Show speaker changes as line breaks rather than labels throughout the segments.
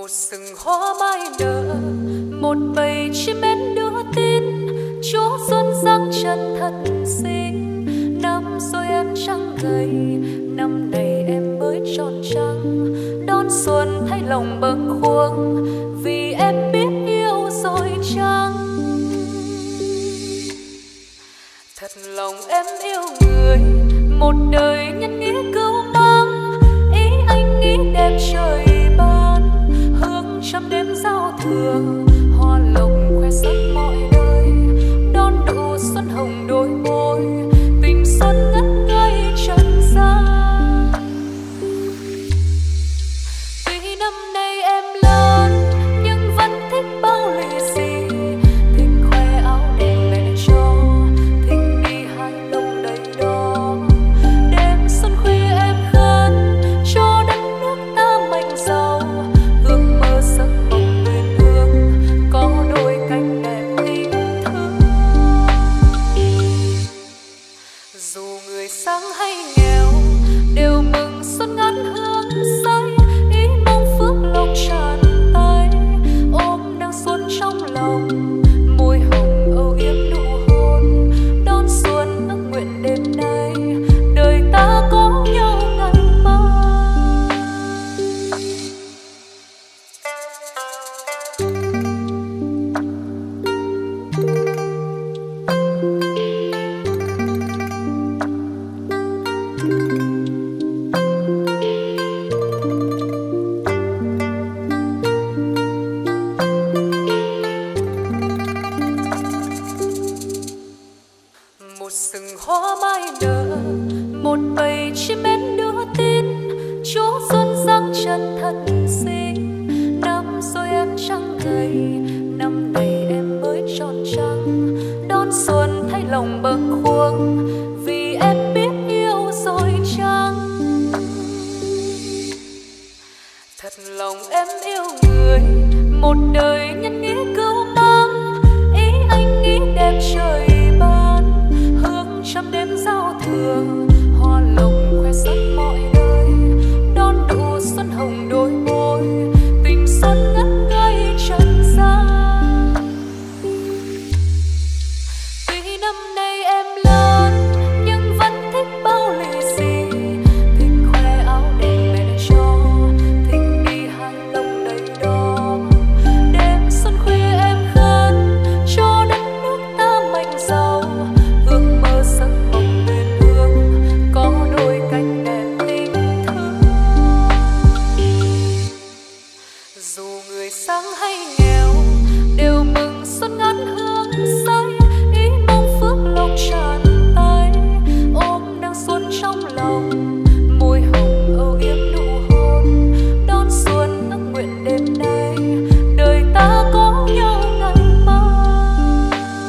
Một rừng hoa mai nở, một bầy chim én đưa tin, Chúa xuân giáng chân thật xinh. Năm rồi em trăng gầy, năm này em mới tròn trăng, đón xuân thấy lòng bâng khuâng, vì em biết yêu rồi chăng. Thật lòng em yêu người, một đời nhân nghĩa cưu mang, ý anh nghĩ đẹp trời ban, hương trăm đêm giao thừa, hoa lộc khoe sắc mọi nơi, đón độ xuân hồng đôi môi, tình xuân ngất ngây trần gian. Tuy năm nay em lớn nhưng vẫn thích bao lì xì, thích khoe áo đẹp mẹ cho, thích đi hai lông đầy đỏ. Đêm xuân khuya em khấn cho đất nước ta mạnh giàu, ước mơ giấc mộng uyên ương, có đôi cánh đẹp tình thương. Dù người sáng hay nghèo đều mừng xuân ngát hương say, ý mong phước lộc tràn tay, ôm nắng xuân trong lòng, môi hồng âu yếm nụ hôn, đón xuân ước nguyện đêm nay, đời ta có nhau ngày mai. Một rừng hoa mai nở, một bầy chim én đưa tin, Chúa xuân giáng chân thật xinh. Năm rồi em trăng gầy, năm này em mới tròn trăng, đón xuân thấy lòng bâng khuâng, vì em biết yêu rồi chăng. Thật lòng em yêu người, một đời nhân nghĩa cưu mang, ý anh nghĩ đẹp trời ban, hương trăm đêm giao thừa, hoa lộc khoe sắc mọi nơi, đón độ xuân hồng đôi môi, tình xuân ngất ngây trần gian. Tuy năm nay em lớn nhưng vẫn thích bao lì xì, thích khoe áo đẹp mẹ cho, thích đi hai lông đầy đỏ. Đêm xuân khuya em khấn cho đất nước ta mạnh giàu, ước mơ giấc mộng uyên ương, có đôi cánh đẹp tình thương. Dù người sáng hay nghèo đều mừng xuân ngát hương say, ý mong phước lộc tràn tay, ôm nắng xuân trong lòng, môi hồng âu yếm nụ hôn, đón xuân ước nguyện đêm nay, đời ta có nhau ngày mai.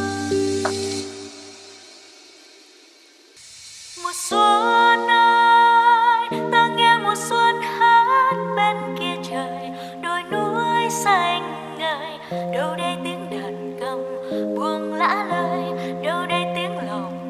Mùa xuân ơi, ta nghe mùa xuân hát bên kia trời, đồi núi xanh ngời, đâu đây tiếng đàn cầm buông lã lời, đâu đây tiếng lòng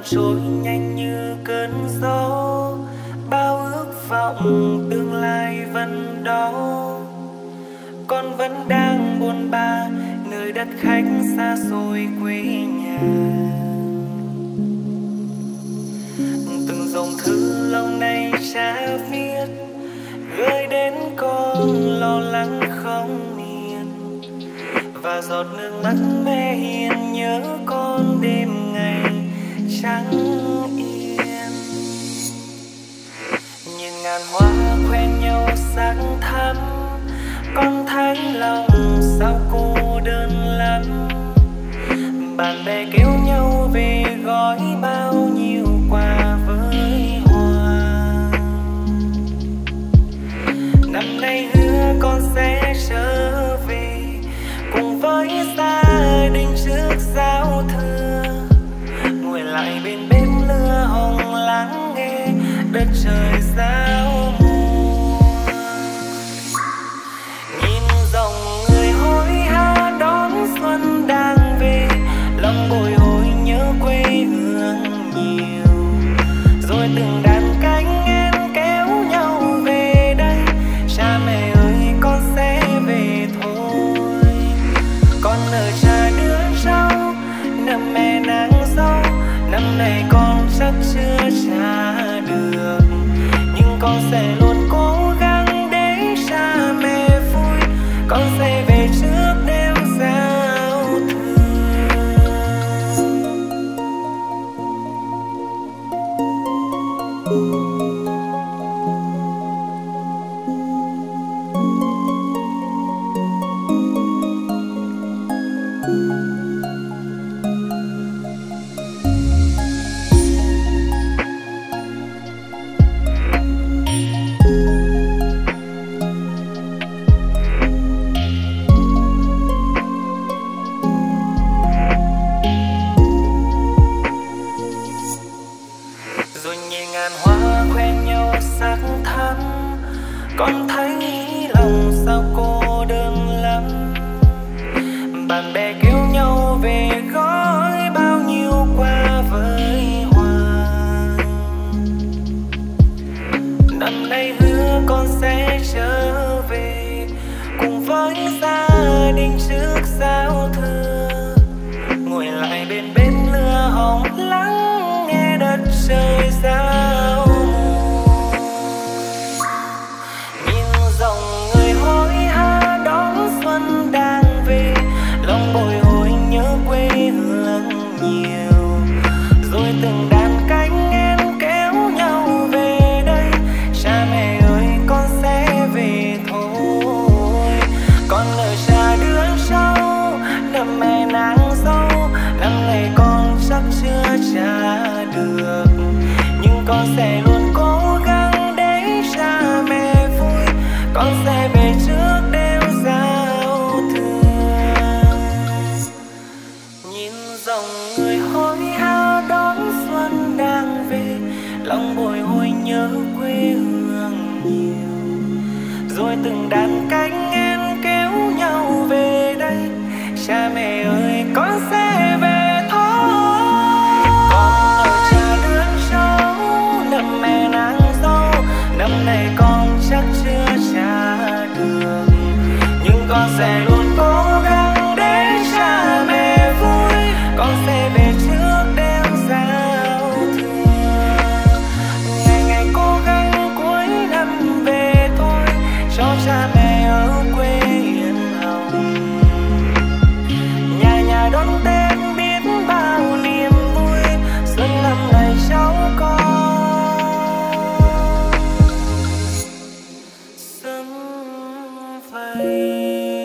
trôi nhanh như cơn gió, bao ước vọng tương lai vẫn đó. Con vẫn đang buồn bã nơi đất khách xa xôi quê nhà. Từng dòng thư lâu nay cha viết gửi đến con lo lắng không yên, và giọt nước mắt mẹ hiền nhớ con đêm ngày trắng yên. Nhìn ngàn hoa khoe nhau sắc thắm, con thấy lòng sao cô đơn lắm. Bạn bè kêu nhau về gói bao nhiêu quà với hoa. Năm nay hứa con sẽ trở về cùng với gia đình trước giao thừa, ngồi lại bên bếp lửa hồng lắng nghe đất trời giao mùa. Nhìn dòng người hối hả đón xuân đang về, lòng bồi hồi nhớ quê hương nhiều. Rồi từng đàn cánh én kéo nhau về đây, cha mẹ ơi con sẽ về thôi. Con ở cha đứa cháu nằm mẹ nàng dâu, năm nay con chắc chưa trả được, nhưng con sẽ luôn cố gắng để cha mẹ vui. Con sẽ về trước đêm giao thừa. Rồi nhìn ngàn hoa khoe nhau sắc thắm, con thấy lòng sao cô đơn lắm. Bạn bè kêu nhau về gói bao nhiêu quà với hoa. Năm nay hứa con sẽ trở về cùng với gia đình trước giao thừa, ngồi lại bên bếp lửa hồng lắng nghe đất trời giao mùa. Nhìn dòng người hối hả đón xuân đang về, lòng bồi hồi nhớ quê hương nhiều. Rồi từng đàn cánh én kéo nhau về đây, cha mẹ ơi con sẽ về thôi. Con ở cha đứa cháu nằm mẹ nàng dâu, năm nay con chắc chưa trả được, nhưng con sẽ luôn cố gắng để cha mẹ vui. Con sẽ về trước đêm giao thừa. Nhìn dòng người hối hả đón xuân đang về, lòng bồi hồi nhớ quê hương nhiều. Rồi từng đàn cánh én kéo nhau về đây, cha mẹ ơi con sẽ về thôi. Con ở cha đứa cháu nằm mẹ nàng dâu, năm nay con chắc chưa trả được, nhưng con sẽ luôn cố gắng để cha mẹ vui. Con sẽ về trước đêm giao thừa. Ngày ngày cố gắng cuối năm về thôi, cho cha mẹ ở quê yên hồng. Nhà nhà đón Tết biết bao niềm vui, xuân năm nay cháu con sớm về.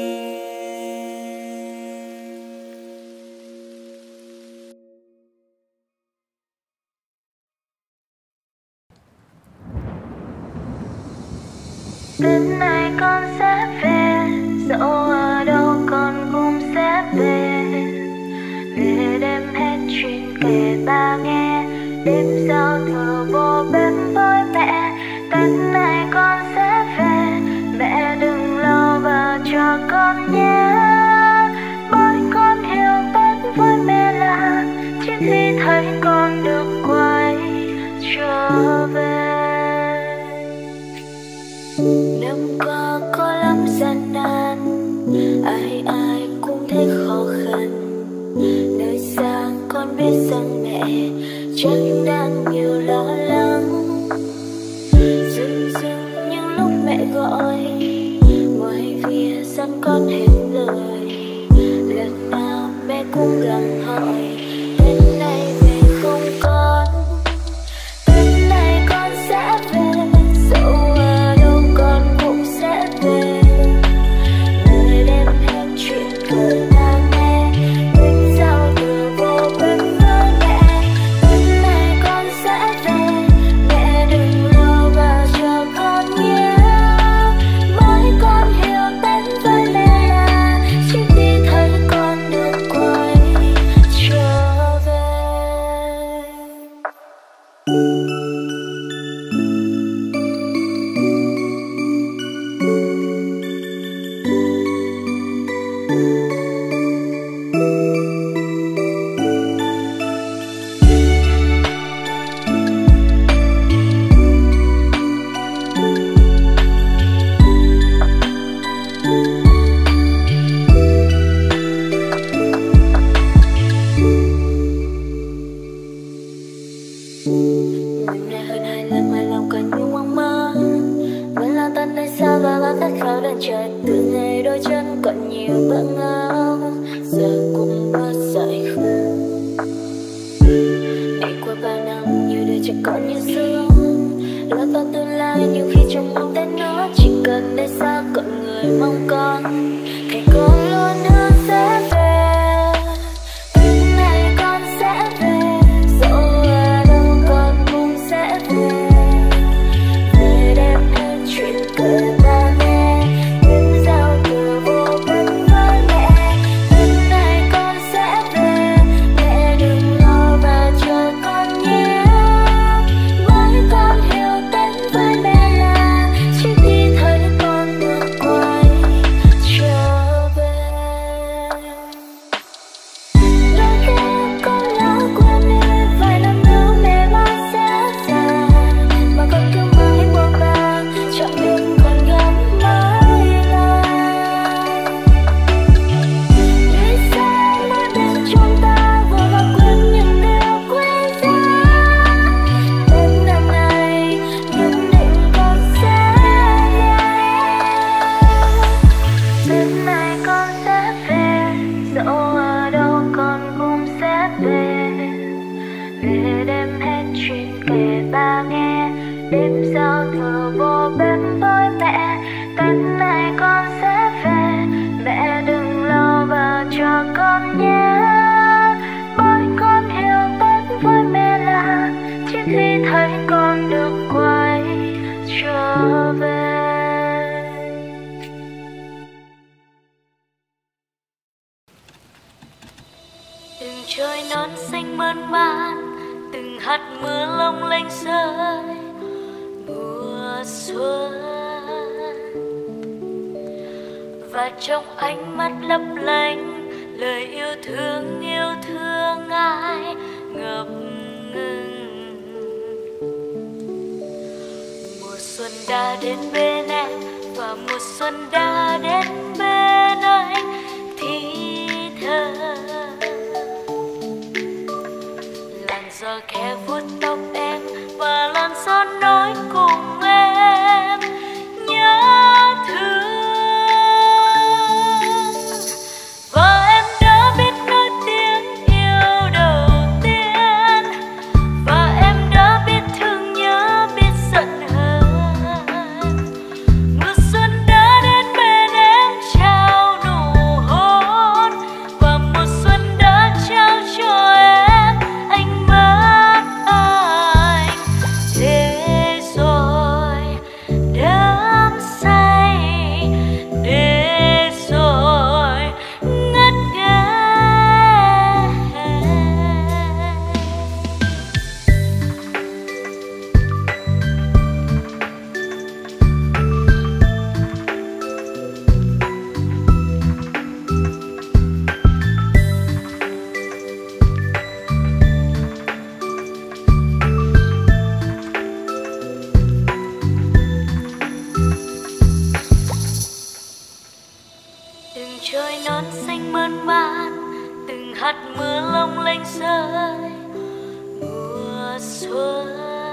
Tết này con sẽ về, dẫu ở đâu con cũng sẽ về. Về đêm hết chuyện kể ba nghe, đêm giao thừa vô bếp với mẹ. Tết này con sẽ về, mẹ đừng lo vào cho con nhé. Bởi con hiểu Tết với mẹ là chỉ khi thấy con được chắc đang nhiều lo lắng. Dưng dưng những lúc mẹ gọi ngoài phía sẵn con hết lời, lần nào mẹ cũng gặng hỏi Tết này về không con, Tết này con sẽ về, dẫu ở đâu con cũng sẽ về. Người đem hết chuyện cười ta nghe, đến giao thừa vô bên với mẹ. Tết này con sẽ về, mẹ đừng lo và chờ con nhé. Mới con hiểu Tết với mẹ là trước khi thấy con được quay trở về. Năm nay hơn 2 lần mà lòng còn như mong mơ, vẫn là tan nơi xa và bao khát khao đợi chờ. Từ ngày đôi chân còn nhiều bỡ ngỡ, giờ cũng mất dại khờ. Đi qua bao năm nhiều đứa trẻ con như xưa, lo toan tương lai nhiều khi trong mong Tết nó chỉ cần nơi xa cận người mong con thì con luôn hứa sẽ về. Tết này con sẽ về, dẫu ở đâu con cũng sẽ về. Về đem hết chuyện kể ta nghe, đến giao thừa vô bên với mẹ. Tết này con sẽ về, mẹ đừng lo và chờ con nhé. Mới con hiểu Tết với mẹ là trước khi thấy con được quay trở về. Đôi khi con lỡ quên đi vài năm nữa mẹ ba sẽ già, mà con cứ mãi buồn bã chẳng biết còn gắm mãi là vì sao mới biết chúng ta vội vã quên những điều quý giá. Tết năm nay nhất định con sẽ về, Tết này con sẽ về, dẫu ở đâu con cũng sẽ về. Về đem hết chuyện kể ba nghe, đêm giao thừa vô bên với mẹ. Tết này con sẽ về, mẹ đừng lo và chờ con nhé. Bởi con hiểu Tết với mẹ là trước khi thấy con được quay trở về. Từng trời nón xanh mơn man, từng hạt mưa long lanh rơi mùa xuân. Và trong ánh mắt lấp lánh lời yêu thương ai ngập ngừng. Mùa xuân đã đến bên em và mùa xuân đã đến bên anh thì thơ. Làn gió khẽ vuốt tóc em và làn gió nói cùng em nhớ thương. Và em đã biết nói tiếng yêu đầu tiên, và em đã biết thương nhớ, biết giận hờn. Mùa xuân đã đến bên em trao nụ hôn, và mùa xuân đã trao cho em anh mất anh. Thế rồi đắm say, để rồi ngất ngây. Từng trời nón xanh mơn man, từng hạt mưa long lanh rơi mùa
mùa xuân.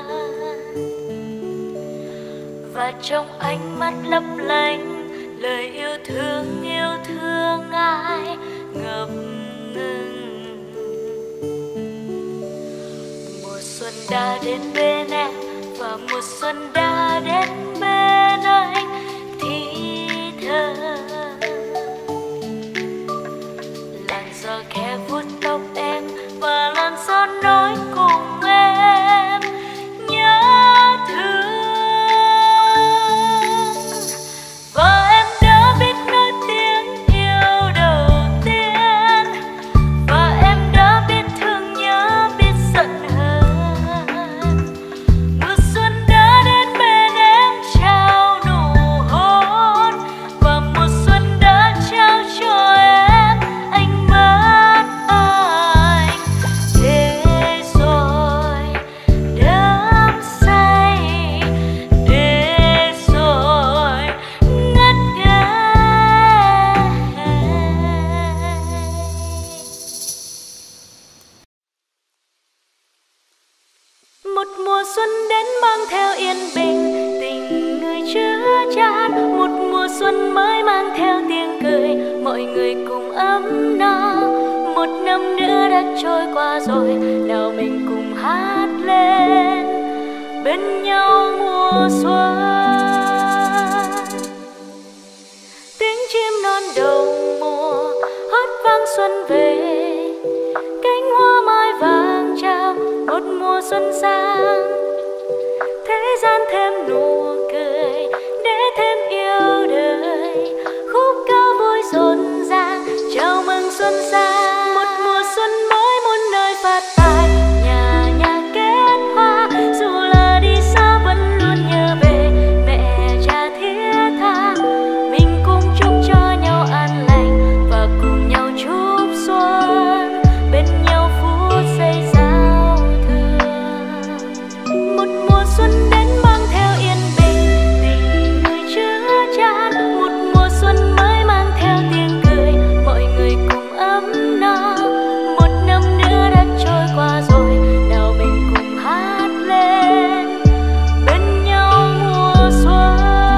Và trong ánh mắt lấp lánh lời yêu thương ai ngập ngừng. Mùa xuân đã đến bên em và mùa xuân đã đến bên anh thì thơ. Làn gió khẽ vuốt tóc em và làn gió nói cùng em nhớ thương. Và em đã biết nói tiếng yêu đầu tiên, và em đã biết thương nhớ, biết giận hờn. Mùa xuân đã đến bên em trao nụ hôn, và mùa xuân đã trao cho em anh mất anh. Thế rồi đắm say, để rồi ngất ngây. Một mùa xuân đến mang theo yên bình, tình người chứa chan. Một mùa xuân mới mang theo tiếng cười, mọi người cùng ấm no. Một năm nữa đã trôi qua rồi, nào mình cùng hát lên bên nhau mùa xuân. Tiếng chim non đầu mùa hót vang xuân về, cánh hoa mai vàng trao một mùa xuân sang. Thế gian thêm nụ cười để thêm yêu đời, khúc ca vui rộn ràng chào mừng xuân sang. Một mùa xuân mới muôn nơi phát tài, nhà nhà kết hoa. Dù là đi xa vẫn luôn nhớ về mẹ cha thiết tha. Mình cùng chúc cho nhau an lành và cùng nhau chúc xuân bên nhau phút giây giao thừa. Một mùa xuân đến mang theo yên bình, tình người chứa chan. Một mùa xuân mới mang theo tiếng cười, mọi người cùng ấm no. Một năm nữa đã trôi qua rồi, nào mình cùng hát lên bên nhau mùa xuân.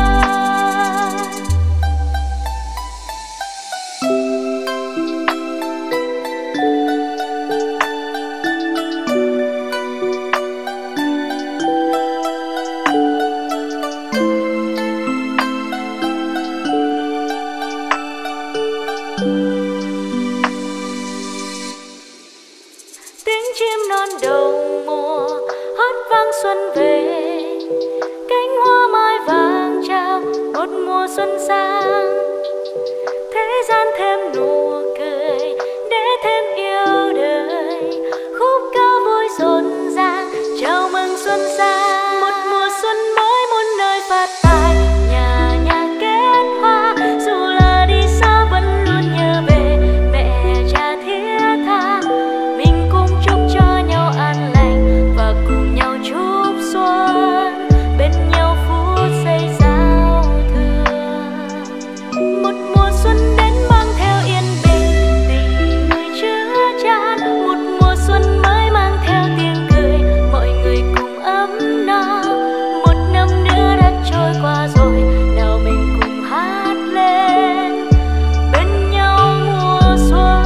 Tiếng chim non đầu mùa hót vang xuân về, cánh hoa mai vàng trao một mùa xuân sang. Thế gian thêm nụ cười để thêm yêu đời, khúc ca vui rộn ràng chào mừng xuân sang. Một mùa xuân mới muôn nơi phát tài, nhà nhà kết hoa. Dù là đi xa vẫn luôn nhớ về mẹ cha thiết tha. Mình cùng chúc cho nhau an lành và cùng nhau chúc xuân bên nhau phút giây giao thừa. Một mùa xuân đến mang theo yên bình, tình người chứa chan. Một mùa xuân mới mang theo tiếng cười, mọi người cùng ấm no. Một năm nữa đã trôi qua rồi, nào mình cùng hát lên bên nhau mùa xuân.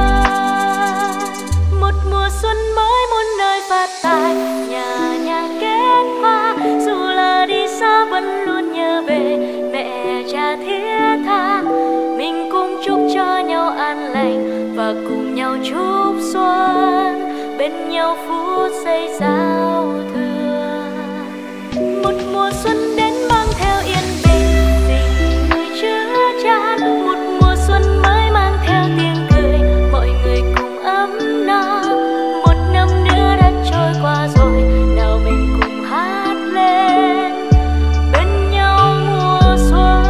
Một mùa xuân mới muôn nơi phát tài, nhà nhà kết hoa. Dù là đi xa vẫn luôn nhớ về mẹ cha thiết tha. Mình cùng chúc cho nhau an lành và cùng nhau chúc xuân bên nhau phút giây giao thừa. Một mùa xuân đến mang theo yên bình, tình người chứa chan. Một mùa xuân mới mang theo tiếng cười, mọi người cùng ấm no. Một năm nữa đã trôi qua rồi, nào mình cùng hát lên bên nhau mùa xuân.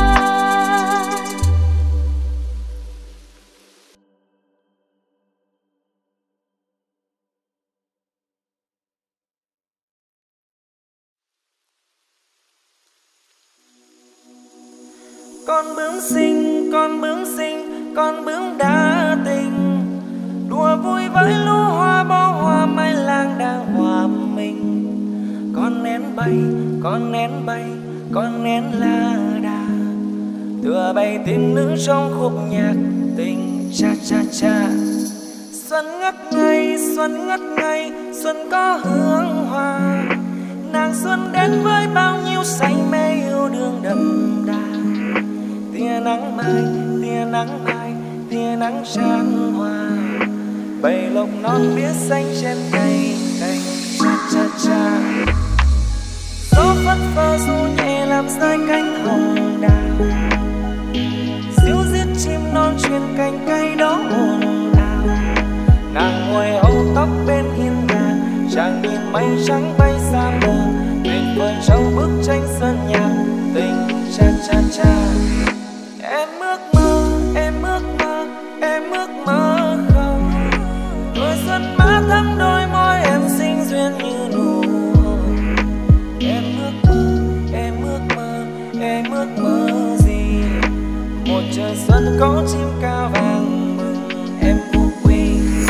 Con bướm xinh, con bướm xinh, con bướm đã tình, đùa vui với lũ hoa bó hoa mai lang đà. đang hòa mình. Con nén bay, con nén bay, con nén lá đà, tựa bay tiếng nữ trong khúc nhạc tình cha cha cha. Xuân ngất ngây, xuân ngất ngây, xuân có hương hoa. Nàng xuân đến với bao nhiêu say mê yêu đương đậm đà. Tia nắng mai, tia nắng mai, tia nắng chan hoa. Bầy lộc non biết xanh trên cây cành cha cha cha. Gió phất phơ du nhẹ làm rơi cánh hồng đào. Ríu rít chim non truyền cành cây đó ồn ào. Nàng ngồi âu tóc bên hiên nhà, chàng nhìn mây trắng bay xa bờ. Tuyệt vời trong bức tranh sơn nhạc tình cha cha cha. Em ước mơ, em ước mơ, em ước mơ không. Tuổi xuân má thắm đôi môi em xinh duyên như nụ hồng. Em ước mơ, em ước mơ, em ước mơ gì? Một trời xuân có chim ca vàng mừng em phú quý.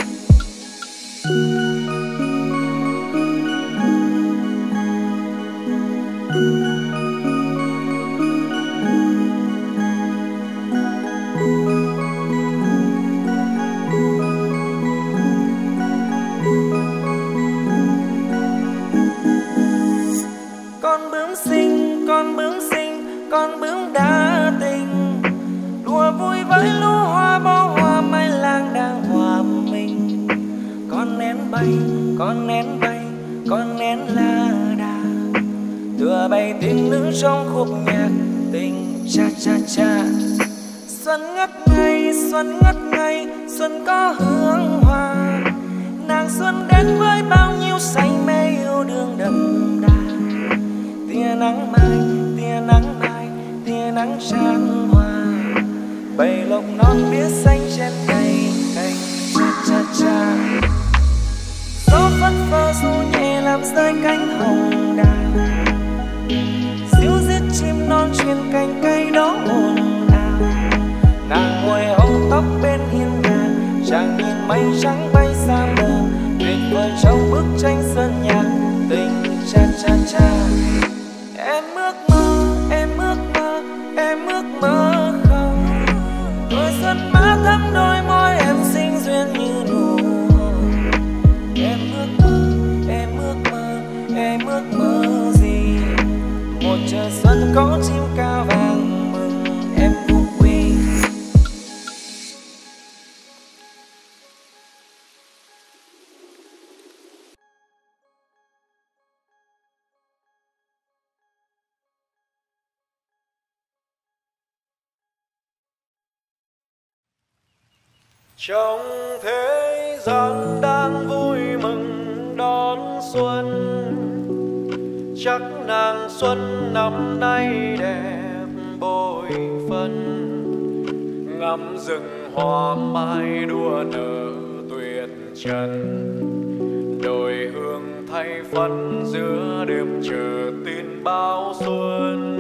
Con bướm xinh, con bướm xinh, con bướm đã tình. Đùa vui với lũ hoa bó hoa mai lang đang hòa mình. Con nén bay, con nén bay, con nén lá đà, tựa bay tiếng nữ trong khúc nhạc tình cha cha cha. Xuân ngất ngây, xuân ngất ngây, xuân có hương hoa. Nàng xuân đến với bao nhiêu say mê yêu đương đậm đà. Tia nắng mai, tia nắng mai, tia nắng chan hoa. Bầy lộc non biết xanh trên cây cành cha cha cha. Gió phất phơ du nhẹ làm rơi cánh hồng đào. Ríu rít chim non truyền cành cây đó ồn ào. Nàng ngồi âu tóc bên hiên nhà, chàng nhìn mây trắng bay xa bờ. Tuyệt vời trong bức tranh sơn nhạc tình cha cha cha. Em ước mơ, em ước mơ, em ước mơ không. Tuổi xuân má thắm đôi môi em xinh duyên như nụ hồng. Em ước mơ, em ước mơ, em ước mơ gì? Một trời xuân có chim ca vàng mừng em phú quý.
Trong thế gian đang vui mừng đón xuân, chắc nàng xuân năm nay đẹp bội phần. Ngắm rừng hoa mai đua nở tuyệt trần, đồi hương thay phấn giữa đêm chờ tin báo xuân.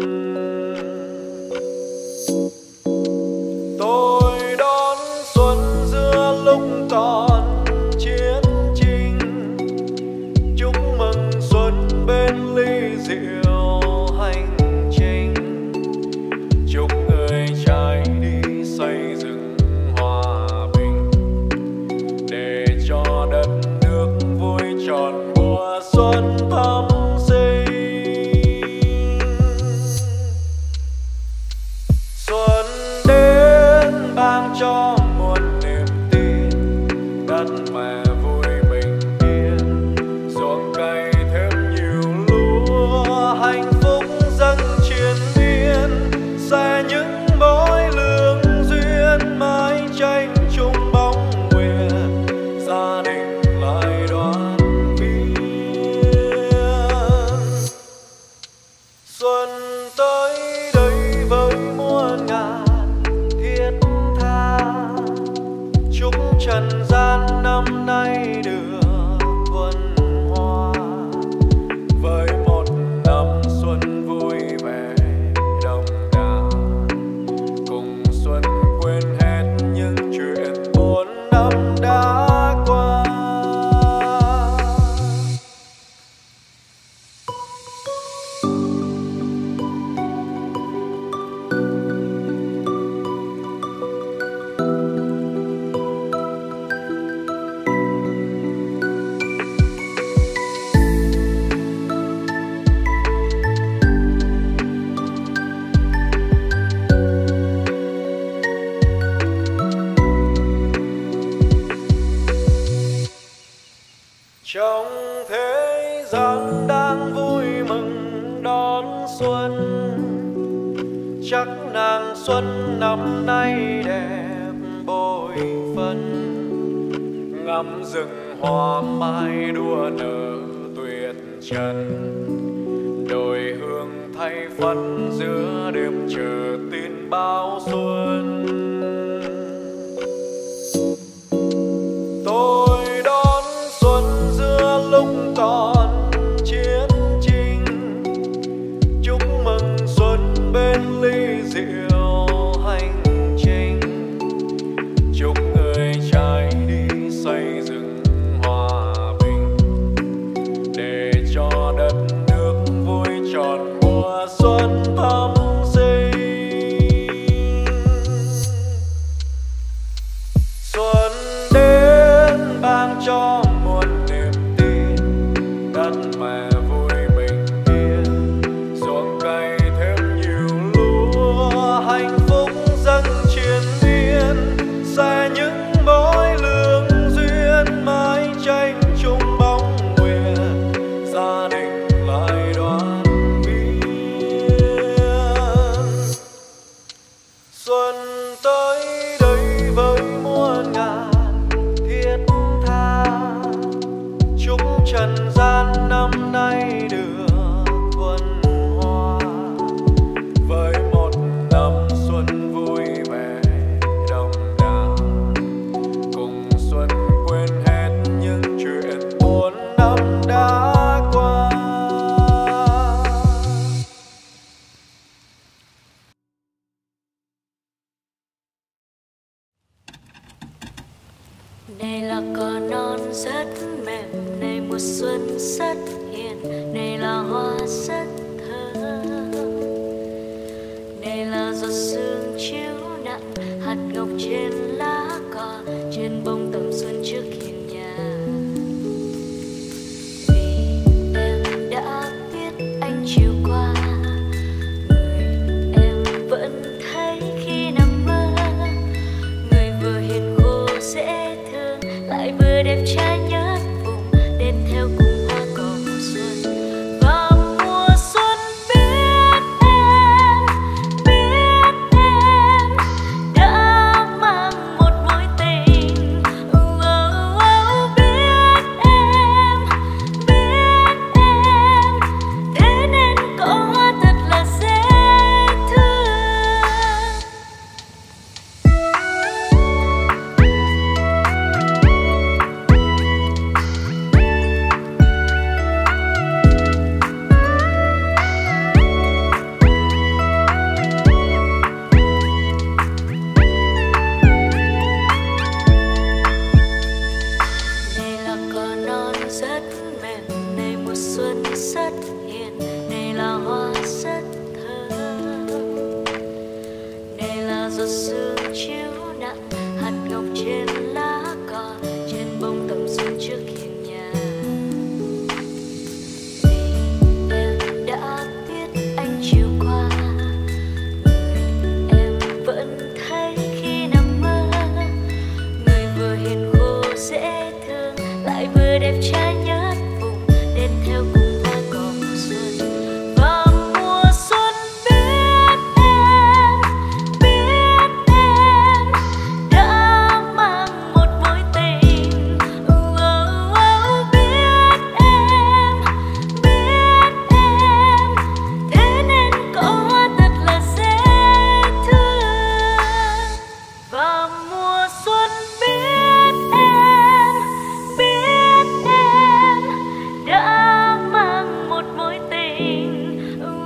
Tôi đón xuân giữa lúc còn chiến tranh, chúc mừng xuân bên ly rượu hành trình. Chúc người trai đi xây dựng hòa bình, để cho đất nước vui tròn mùa xuân thắm sinh. Xuân đến ban cho muôn niềm tin, đất mẹ vui bình yên, ruộng cây thêm nhiều lúa, hạnh phúc dâng triền miên. Sẽ những mối lương duyên mãi tranh chung bóng nguyện, gia đình lại đoàn viên. Xuân tới đây với muôn ngàn thiết tha, năm nay đẹp bội phần, ngắm rừng hoa mai đua nở tuyệt trần, đồi hương thay phấn giữa đêm chờ tin báo xuân. Tôi đón xuân giữa lúc còn chiến tranh, chúc mừng xuân bên ly rượu hành trình, chúc người trai đi xây dựng hòa bình, để cho đất nước vui tròn mùa xuân thắm sinh. Xuân đến ban cho muôn niềm tin, đất mẹ vui bình yên, ruộng cày thêm nhiều lúa, hạnh phúc dâng triền miên, sẽ những mối lương duyên mãi tranh chung bóng nguyện, gia đình lại đoàn viên. Xuân tới đây với muôn ngàn thiết tha, chúc trần gian năm nay được thuần hoa, với một năm xuân vui vẻ đồng đào, cùng xuân quên hết những chuyện buồn năm đã qua.
Này là cỏ non rất mềm, này mùa xuân rất hiền, này là hoa rất thơm, này là giọt sương chiếu nặng hạt ngọc trên lá cỏ, trên bông tầm xuân trước hiên nhà. Vì em đã biết anh chiều qua, người em vẫn thấy khi nằm mơ, người vừa hiền khô dễ thương, lại vừa đẹp trai nhất vùng, đem theo cùng hoa cỏ mùa xuân. Và mùa xuân biết em đã mang một mối tình. Biết em, thế nên cỏ hoa thật là dễ thương. Này là cỏ non rất mềm, này mùa xuân rất hiền, này là hoa rất thơm, này là giọt sương chiếu nặng hạt ngọc trên lá cỏ, trên bông tầm xuân trước hiên nhà. Vì em đã biết anh chiều qua, người em vẫn thấy khi nằm mơ, người vừa hiền khô dễ thương, lại vừa đẹp trai nhất vùng, đem theo cùng hoa cỏ mùa xuân. Và mùa xuân biết em đã mang một mối tình. Biết em, thế nên cỏ hoa thật là dễ thương. Và mùa xuân biết em đã mang một mối tình.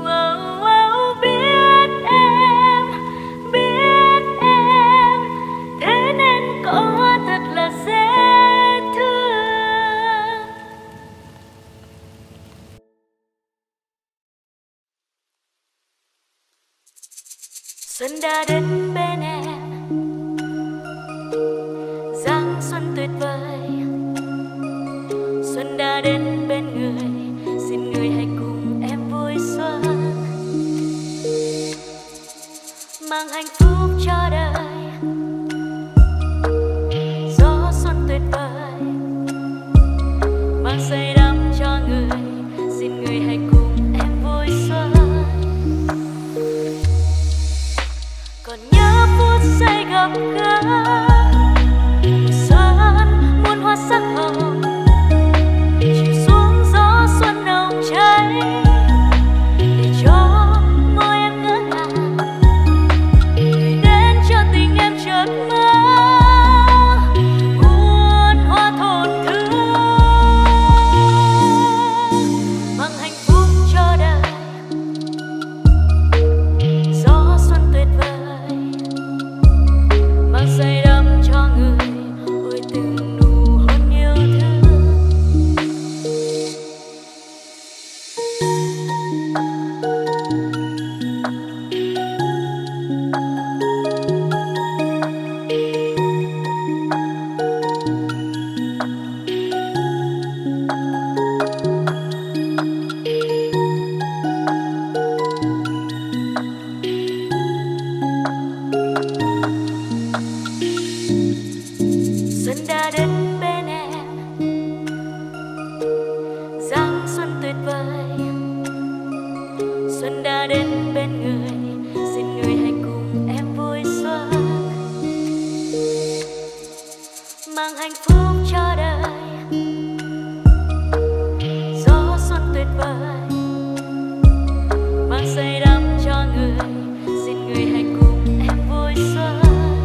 Biết em, thế nên cỏ hoa thật là dễ thương. Xuân đã đến bên em, giáng xuân tuyệt vời. Xuân đã đến bên người, xin người hãy cùng em vui xuân, mang hạnh phúc cho đời. Gió xuân tuyệt vời, mang say đắm cho người, xin người hãy cùng em vui xuân. Còn mang say đắm cho người ôi từng nụ hôn yêu thương. Xuân đã đến bên em, giáng xuân tuyệt vời. Xuân đã đến bên người, xin người hãy cùng em vui xuân, mang hạnh phúc cho đời. Gió xuân tuyệt vời, mang say đắm cho người, xin người hãy cùng em vui xuân.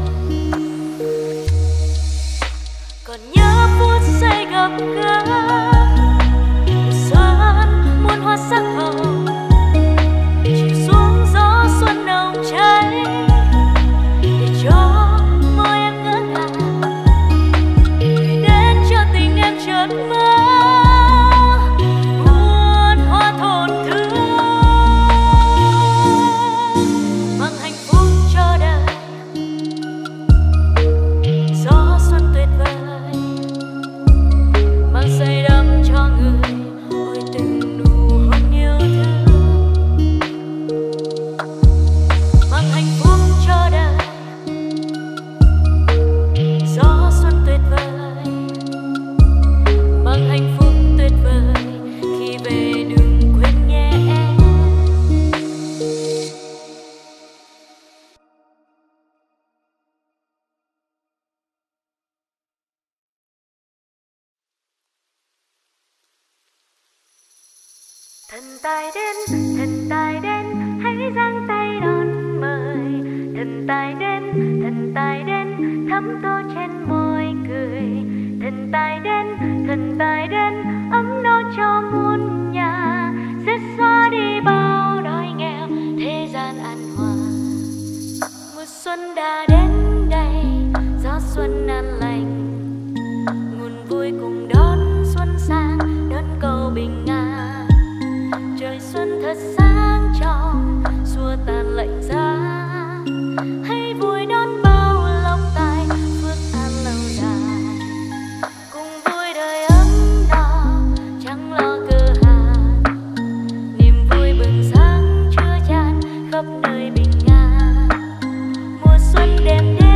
Còn nhớ phút giây gặp gỡ, xuân muôn hoa sắc hồng, chiều xuống gió xuân nồng cháy, để cho môi em ngỡ ngàng, gửi đến cho tình em chợt mơ muôn hoa thổn thức, mang hạnh phúc cho đời. Gió xuân tuyệt vời, mang say đắm cho người ôi từng nụ hôn yêu thương, mang hạnh phúc cho đời. Gió xuân tuyệt vời, mang hạnh phúc tuyệt vời, khi về đừng quên nhé em.
Thần tài đến, hãy giang tay đón mời. Thần tài đến, thắm tô trên môi cười. Thần tài đến, ấm no cho muôn nhà, sẽ xóa đi bao đói nghèo, thế gian an hòa. Mùa xuân đã đến đây, gió xuân an lành, nguồn vui cùng đón xuân sang, đón cầu bình an. Trời xuân thật sáng trong, xua tan lạnh giá, hãy vui đón bao lộc tài, phước an lâu dài. Cùng vui đời ấm no, chẳng lo cơ hàn, niềm vui bừng sáng chứa chan khắp nơi bình an. Mùa xuân đêm đến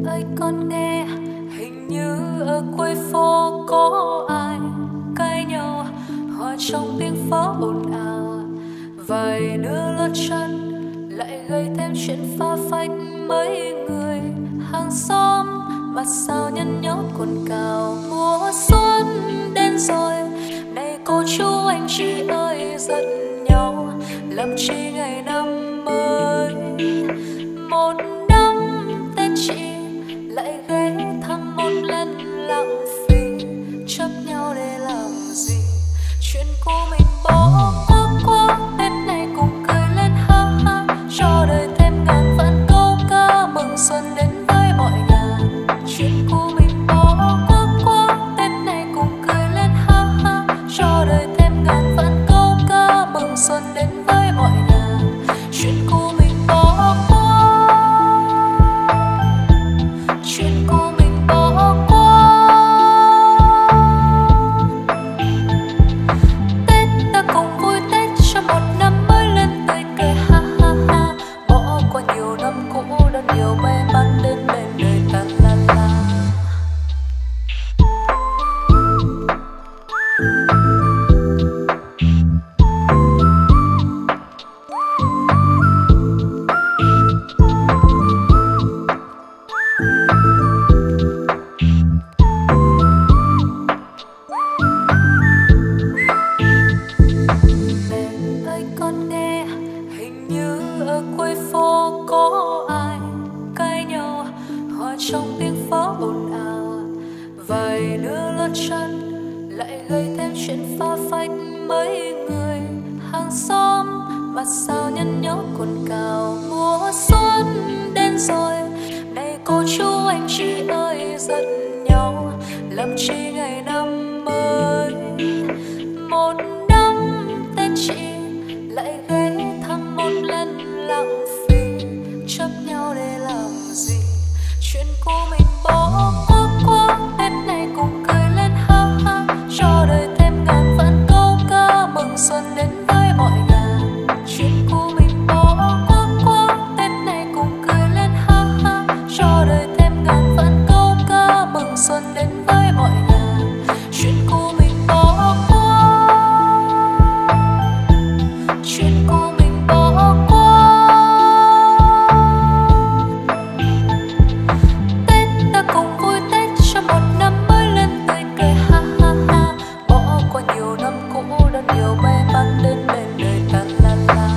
ơi con nghe, hình như ở cuối phố có ai cãi nhau, hòa trong tiếng phố ồn ào. Vài đứa lướt chân lại gây thêm chuyện pha phách, mấy người hàng xóm mặt sao nhăn nhó cồn cào. Mùa xuân đến rồi, này cô chú anh chị ơi giận nhau, làm chi ngày năm mới. Một năm Tết chị lại ghé thăm một lần lãng phí, chấp nhau để làm gì? Chuyện cũ mình bỏ qua, Tết này cùng cười lên ha ha, cho đời thêm ngàn vạn câu ca mừng xuân đến với mọi nhà. Chuyện cũ mình bỏ qua, Tết này cùng cười lên ha ha, cho đời thêm ngàn vạn câu ca mừng xuân đến với mọi nhà. Chuyện cũ mình bỏ qua, chuyện cũ mình bỏ qua. Tết ta cùng vui Tết cho một năm mới lên tươi cười ha ha ha, bỏ qua nhiều năm cũ đón nhiều may mắn đến bên đời ta la la. Ơi con nghe, hình như ở cuối phố có ai cãi nhau, hòa trong tiếng phố ồn ào. Vài đứa lướt chân lại gây thêm chuyện pha phách, mấy người hàng xóm mặt sao nhăn nhó cồn cào. Mùa xuân đến rồi, này cô chú anh chị ơi giận nhau, làm chi ngày năm mới. Một năm Tết chị lại ghé thăm một lần lãng phí, chấp nhau để làm gì? Chuyện cũ mình bỏ qua, Tết này cùng cười lên ha ha, cho đời thêm ngàn vạn câu ca mừng xuân đến với mọi nhà. Chuyện cũ mình bỏ qua, Tết này cùng cười lên ha ha, cho đời thêm ngàn vạn câu ca mừng xuân đến với mọi nhà. Chuyện cũ mình bỏ qua, chuyện cũ mình bỏ qua. Tết ta cùng vui Tết cho một năm mới lên tươi cười ha ha ha, bỏ qua nhiều năm cũ đón nhiều may mắn đến bên đời ta la la.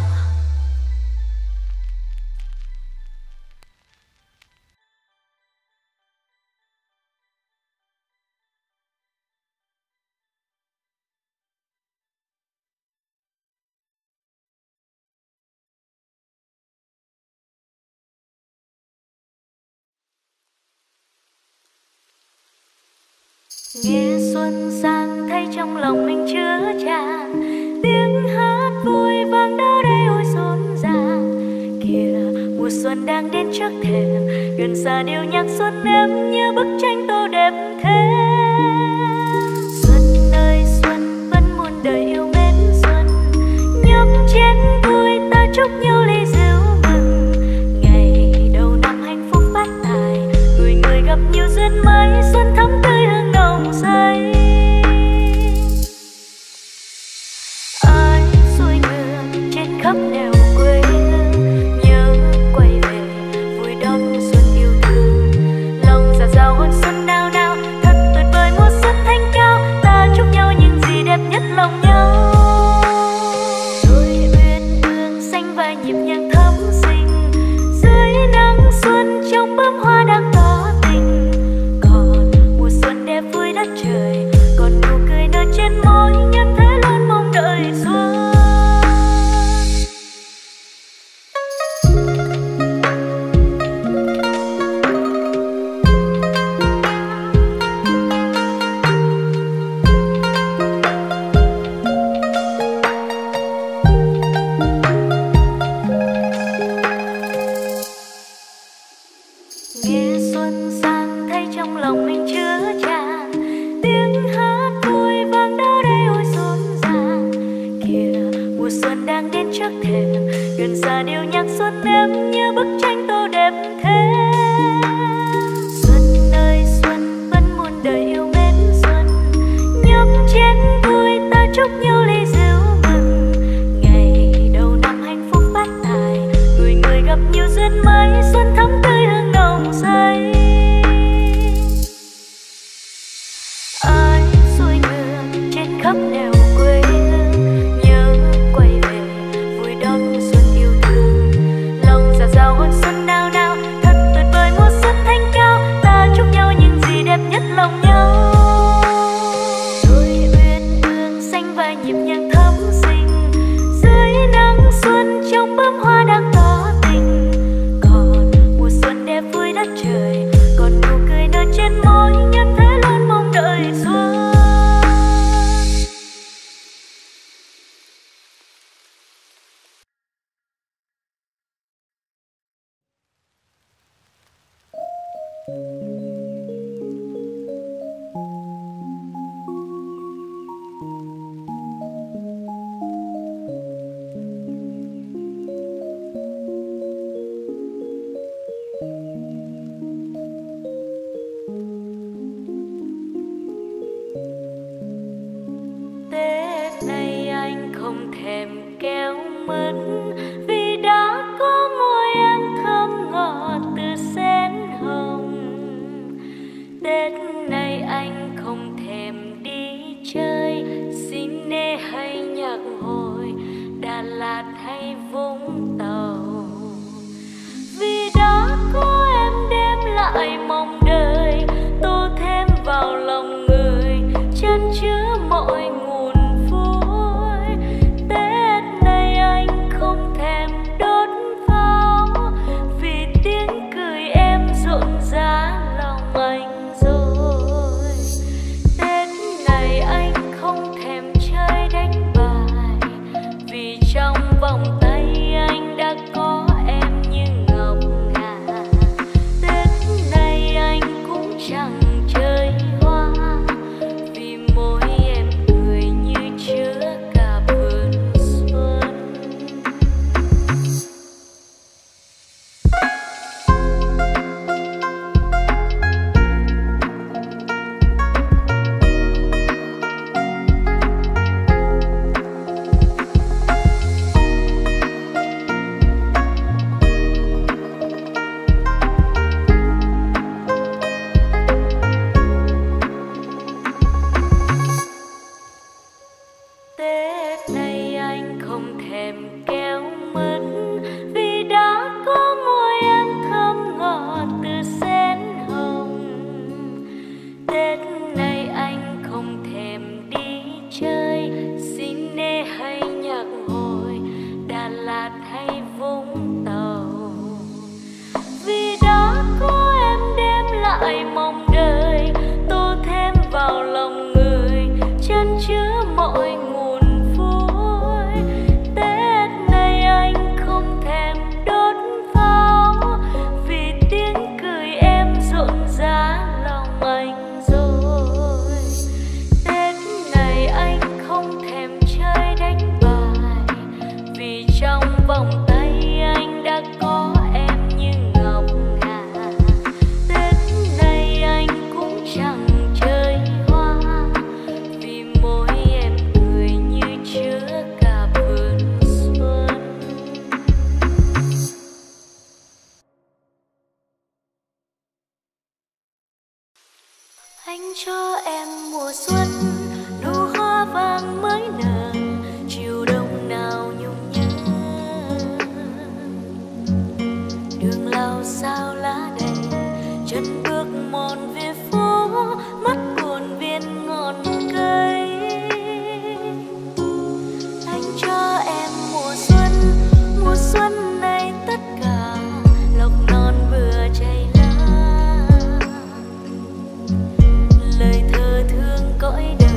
Nghe xuân sang thấy trong lòng mình chứa tràn, tiếng hát vui vang đâu đây ôi rộn ràng. Kìa mùa xuân đang đến trước thềm, gần xa điệu nhạc xuân em như bức tranh tô đẹp thế. Xuân ơi xuân vẫn muôn đời yêu mến xuân, nhấp chén vui ta chúc nhau ly rượu mừng. Ngày đầu năm hạnh phúc phát tài, người người gặp nhiều duyên mới, xuân thắm tươi hương nồng say. Ai xuôi ngược trên khắp nẻo quê hương, nhớ quay về vui đón mùa xuân yêu thương. Lòng dạt dào hôn xuân nao nao, thật tuyệt vời mùa xuân thanh cao, ta chúc nhau những gì đẹp nhất lòng nhau. Đôi uyên ương xanh và nhịp nhàng thắm xinh, dưới nắng xuân trong bướm hoa đang tỏ tình. Còn mùa xuân đẹp vui đất trời, còn nụ cười nở trên môi, nhân thế luôn mong đợi xuân. Nghe xuân sang thấy trong lòng mình chứa tràn, tiếng hát vui vang đâu đây ôi rộn ràng. Kìa mùa xuân đang đến trước thềm, gần xa điệu nhạc xuân em như bức tranh tô đẹp thế. chúc nhau ly rượu mừng ngày đầu năm hạnh phúc phát tài, người người gặp nhiều duyên mới, xuân thắm tươi hương nồng say. Ai xuôi ngược trên khắp nẻo quê hương, nhớ quay về vui đón xuân yêu thương, lòng dạt dào hôn xuân nao nao, thật tuyệt vời mùa xuân thanh cao, ta chúc nhau những gì đẹp nhất lòng nhau. Đôi uyên ương xanh và nhịp nhàng thắm xinh, dưới nắng xuân trong bướm hoa đang tỏ tình. Còn mùa xuân đẹp vui đất trời, còn nụ cười nở trên môi, nhân thế luôn mong đợi xuân. Tết này anh không thèm kéo mứt, vì đã có môi em thơm ngọt từ sen hồng. Tết này anh không thèm đi chơi Sydney hay Nhạc Hội, Đà Lạt hay Vũng Tàu, vì đã có em đem lại mong đời, tô thêm vào lòng người chan chứa mọi nguồn vui. Tết này anh không thèm đốt pháo, vì tiếng cười em rộn rã lòng anh rồi. Tết này anh không thèm chơi đánh bài, vì trong vòng tay anh đã có em như ngọc ngà. Tết này anh cũng chẳng chơi hoa, vì môi em cười như chứa cả vườn xuân. Tết này anh không thèm kéo mứt, vì đã có môi em thơm ngọt từ sen hồng. Tết này anh không thèm đi chơi Sydney hay Nhạc Hội, Đà Lạt hay Vũng Tàu, vì đã có em đem lại mong đời, tô thêm vào lòng người chan chứa mọi nguồn vui. Tết này anh không thèm đốt pháo, vì tiếng cười em rộn rã lòng anh rồi. Tết này anh không thèm chơi đánh bài, vì trong vòng tay anh đã có em như ngọc ngà. Tết này anh cũng chẳng chơi hoa, vì môi em cười như chứa cả vườn xuân. Anh cho em mùa xuân, nụ hoa vàng mới nở, chiều đông nào nhung nhớ. Đường lao sao lá đầy, chân bước mòn về phố, mắt buồn viên ngọn cây. Anh cho em mùa xuân này tất cả lộc non vừa chảy lá. Lời thơ thương cõi đời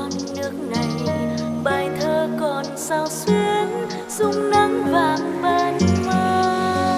non nước này, bài thơ còn sao xuyến dung nắng vàng ban mai.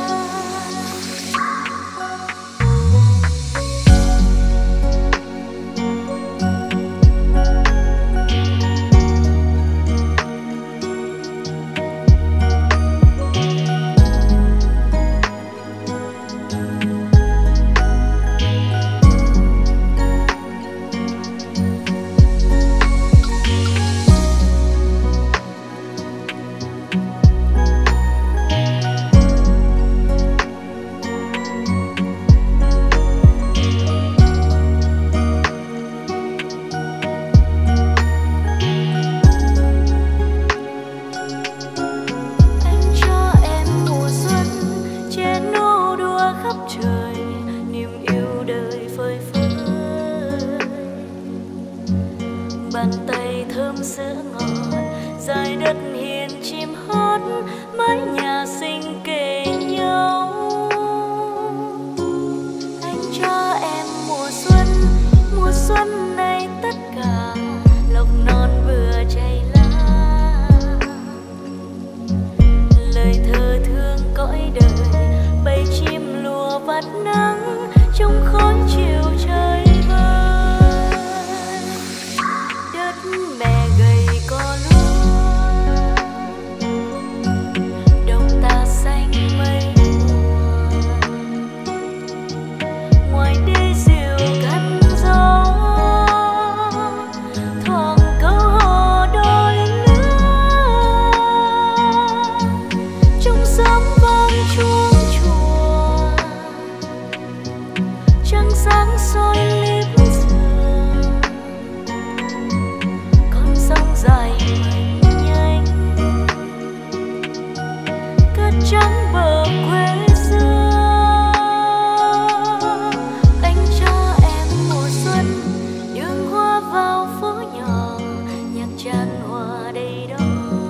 Bàn tay thơm sữa ngọt, dài đất hiền chim hót, mái nhà xinh kề nhau. Anh cho em mùa xuân này tất cả lộc non vừa chảy lá. Lời thơ thương cõi đời, bầy chim lùa vắt nắng trong khói chiều trời vơi. Đất mẹ gầy có lúa, đồng ta xanh mây mùa. Ngoài đê diều gắn gió, thoảng câu hò đôi lứa. Trong sớm vang chuông chùa, trăng sáng soi liếp giường. Con sông dài mênh nhanh, cát trắng bờ quê xưa. Anh cho em mùa xuân, đường hoa vào phố nhỏ, nhạc tràn hòa đầy đó.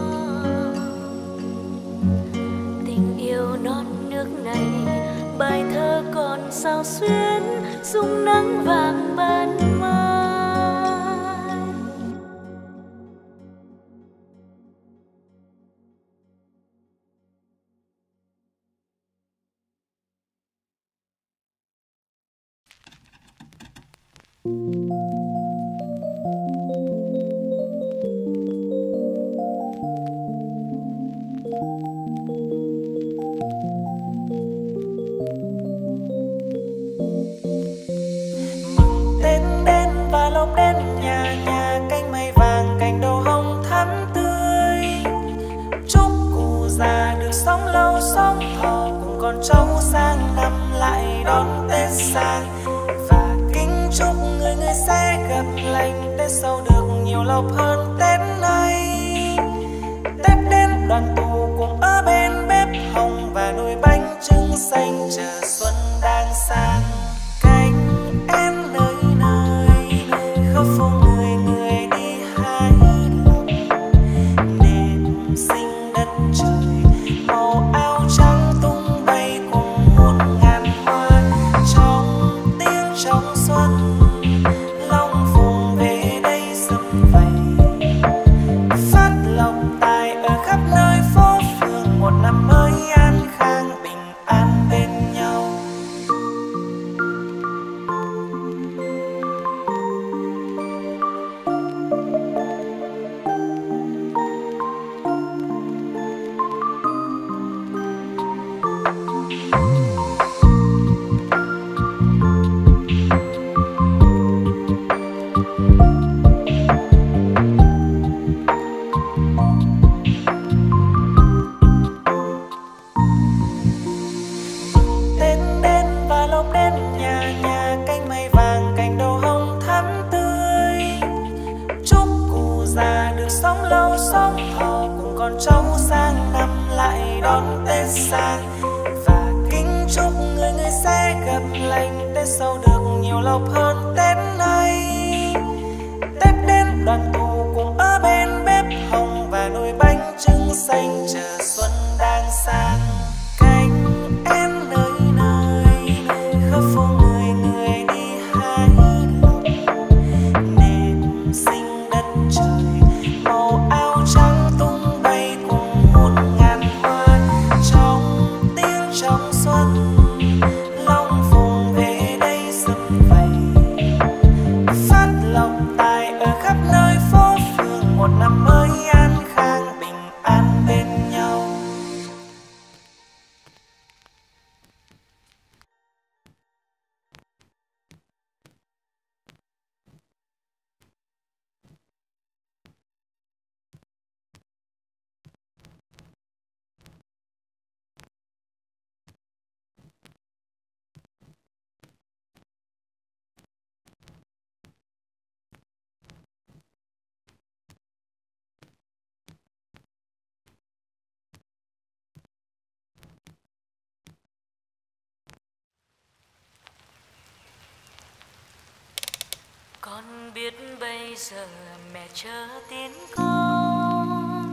Tình yêu non nước này, bài thơ còn sao xuyến dung nắng vàng ban mai.
Tết đến và lộc đến nhà nhà, cánh mây vàng cành đào hồng thắm tươi. Chúc cụ già được sống lâu sống thọ, cùng con cháu sang năm lại đón Tết sang. Và kính chúc người người sẽ gặp lành, Tết sau được nhiều lộc hơn Tết này. Tết đến đoàn tụ cùng ở bên bếp hồng, và nồi bánh trưng xanh chờ xuân đang sang. Cánh én nơi nơi khắp phố người người đi hái lộc, đêm xinh đất trời màu áo trắng tung bay cùng muôn ngàn hoa. Trong tiếng trong xuân long phụng về đây sum vầy, phát lộc tài ở khắp nơi phố phường. Một năm mới an khang bình an bên nhau. Tết đến và lộc đến nhà nhà, cánh mây vàng cành đào hồng thắm tươi. Chúc cụ già được sống lâu sống thọ, cùng con cháu sang năm lại đón Tết sang. Và kính chúc người người sẽ gặp lành, Tết sau được nhiều lộc hơn Tết này. Tết đến đoàn tụ cùng ở bên bếp hồng, và nồi bánh trưng xanh chờ xuân đang sang. Cánh én nơi nơi khắp phố người người đi hái lộc, đêm xinh đất
biết bây giờ mẹ chờ tin con.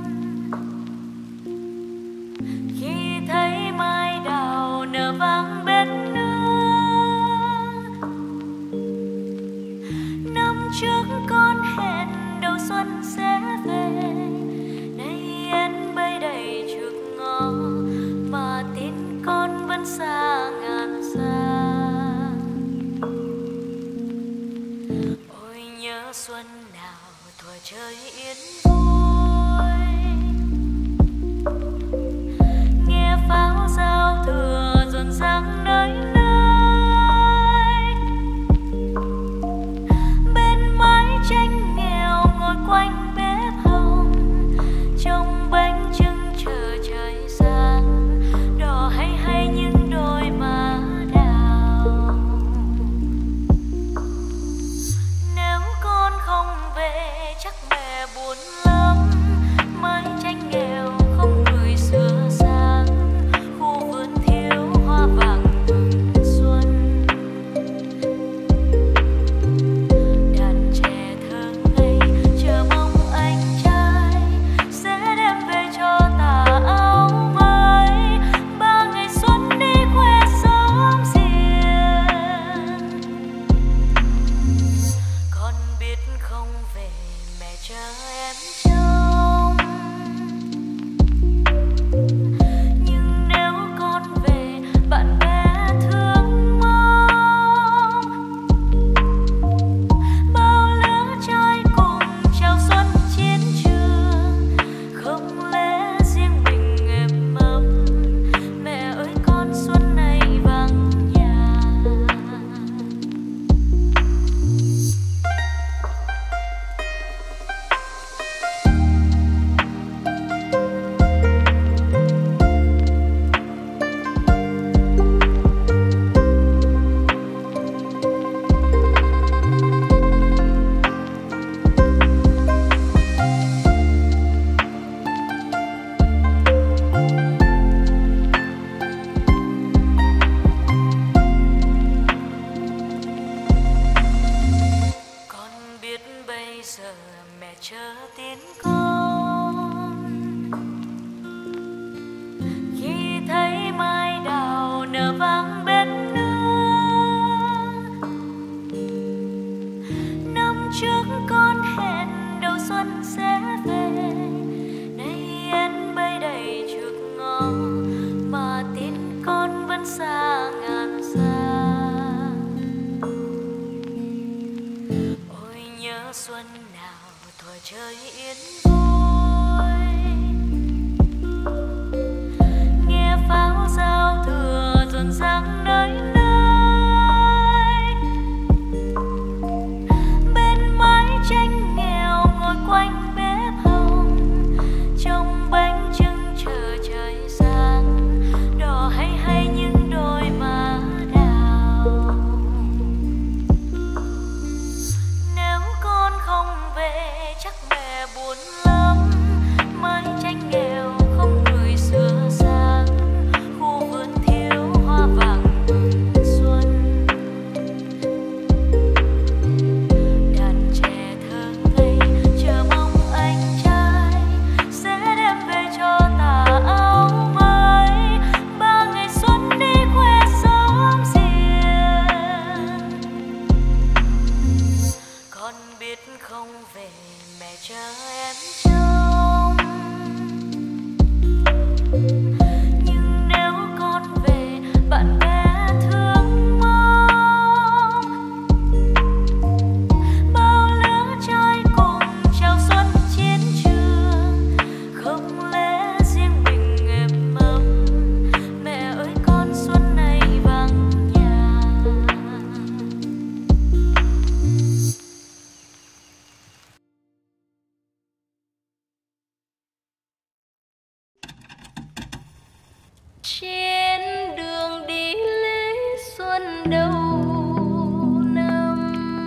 Khi thấy mai đào nở vang bên nước, năm trước con hẹn đầu xuân sẽ về, nay em bay đầy trước ngõ mà tin con vẫn xa ngàn xa. Ôi nhớ xuân nào thuở trời yên vui, nghe pháo giao thừa rộn ràng nơi nơi, bên mái tranh nghèo ngồi quanh bếp hồng, trông bánh trưng chờ trời sáng, đỏ hay hay những đôi má đào. Nếu con không về chắc mẹ buồn lắm, mái tranh nghèo không người xưa sáng, khu vườn thiếu hoa vàng mừng xuân. Đàn trẻ thơ ngây chờ mong anh trai sẽ đem về cho tà áo mới, ba ngày xuân đi khoe xóm riêng. Con biết không về mẹ chờ em trông, nhưng nếu con về bạn bè thương mong, bao lứa trai cùng chào xuân chiến trường, không lẽ riêng mình em ấm, mẹ ơi con xuân này vắng nhà. Con biết bây giờ mẹ chờ tin con, khi thấy mai đào nở vang bên nước, năm trước con hẹn đầu xuân sẽ về, nay em bay đầy trước ngõ mà tin con vẫn xa ngàn xa. Ôi nhớ xuân nào thuở trời yên vui, nghe pháo giao thừa rộn ràng nơi nơi, bên mái tranh nghèo ngồi quanh bếp hồng, trông bánh trưng chờ trời sáng, đỏ hay hay những đôi má đào. Nếu con không về chắc mẹ buồn lắm, mái tranh nghèo không người xưa sáng, khu vườn thiếu hoa vàng mừng xuân. Đàn trẻ thơ ngây chờ mong anh trai sẽ đem về cho tà áo mới, ba ngày xuân đi khoe xóm riêng. Con biết không về mẹ chờ em trông, nhưng nếu con về bạn bè thương mong, bao lứa trai cùng chào xuân chiến trường, không lẽ riêng mình em ấm, mẹ ơi con xuân này vắng nhà. Trên đường đi lễ xuân đầu năm,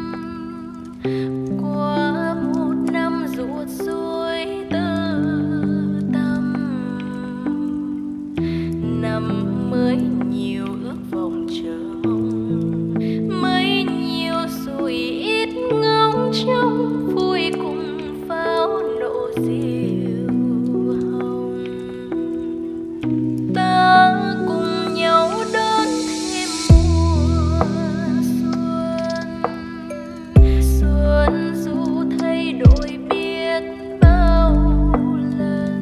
qua một năm ruột xuôi tơ tăm, năm mới nhiều ước vọng chờ mong, mấy nhiều xuôi ít ngóng trông.
diều hồng. Ta cùng nhau đón thêm mùa xuân, xuân dù thay đổi biết bao lần.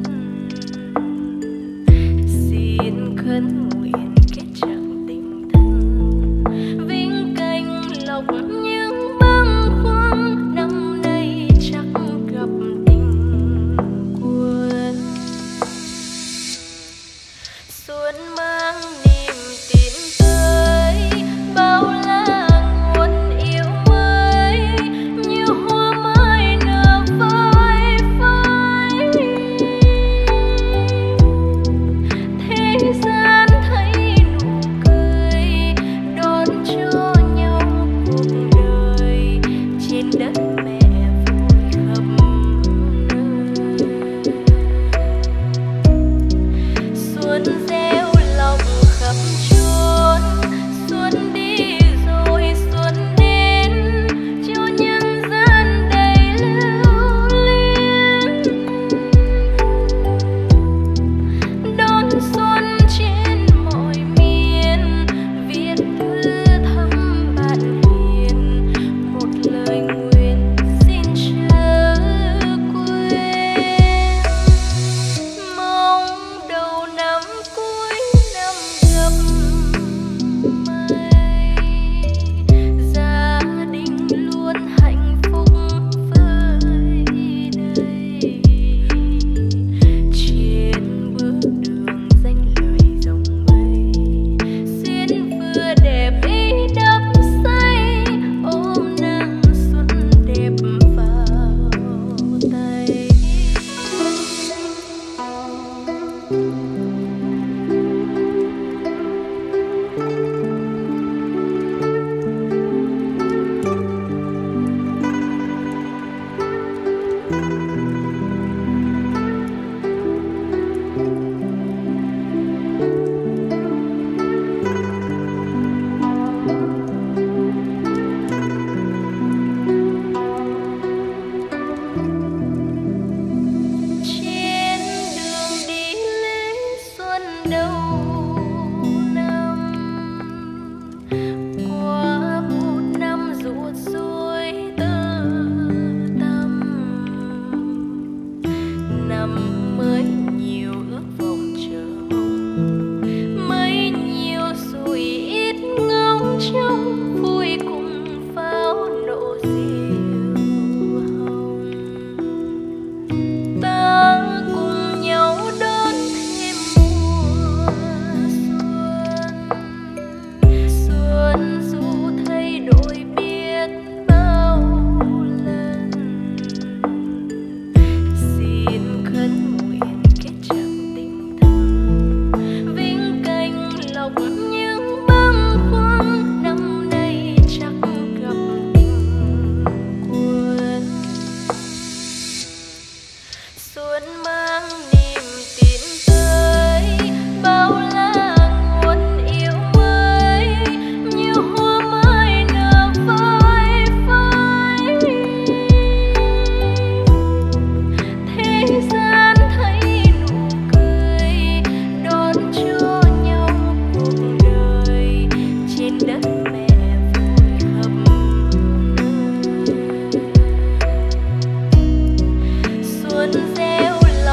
Xin khấn nguyện kết chặng tình thân, vĩnh canh lộc những bâng khuâng, năm nay chắc gặp tình quân. Xuân mang niềm tin tới, bao la nguồn yêu mới, như hoa mai nở phai phai. Thế gian thấy nụ cười, đón cho nhau cuộc đời, trên đất mẹ vui khắp nơi. Xuân gieo lòng khắp chốn, xuân đi rồi xuân đến, cho nhân gian đầy lưu luyến. Đón xuân trên mọi miền, viết thư thăm bạn hiền, một lời nguyện xin chớ quên. Mong đầu năm cuối năm gặp may, gia đình luôn hạnh phúc với đầy. Trên bước đường danh lời dòng mây, xuyên vừa đẹp ý đắp say, ôm nắng xuân đẹp vào tay. Trên đường đi lễ xuân đầu năm, qua một năm ruột rối tơ tằm. Năm mới nhiều ước vọng chờ mong, mấy nhiều rồi ít ngóng trông, vui cùng pháo nổ diều hồng. Ta cùng nhau đón thêm mùa xuân, xuân dù thay đổi biết bao lần. Xin khấn nguyện kết chặng tình thân, vĩnh canh lộc những bâng khuâng, năm nay chắc gặp tình quân. Xuân mang niềm tin tới, bao la nguồn yêu mới, như hoa mai nở phai phai. Thế gian thấy nụ cười, đón cho nhau cuộc đời, trên đất mẹ vui khắp nơi. Xuân gieo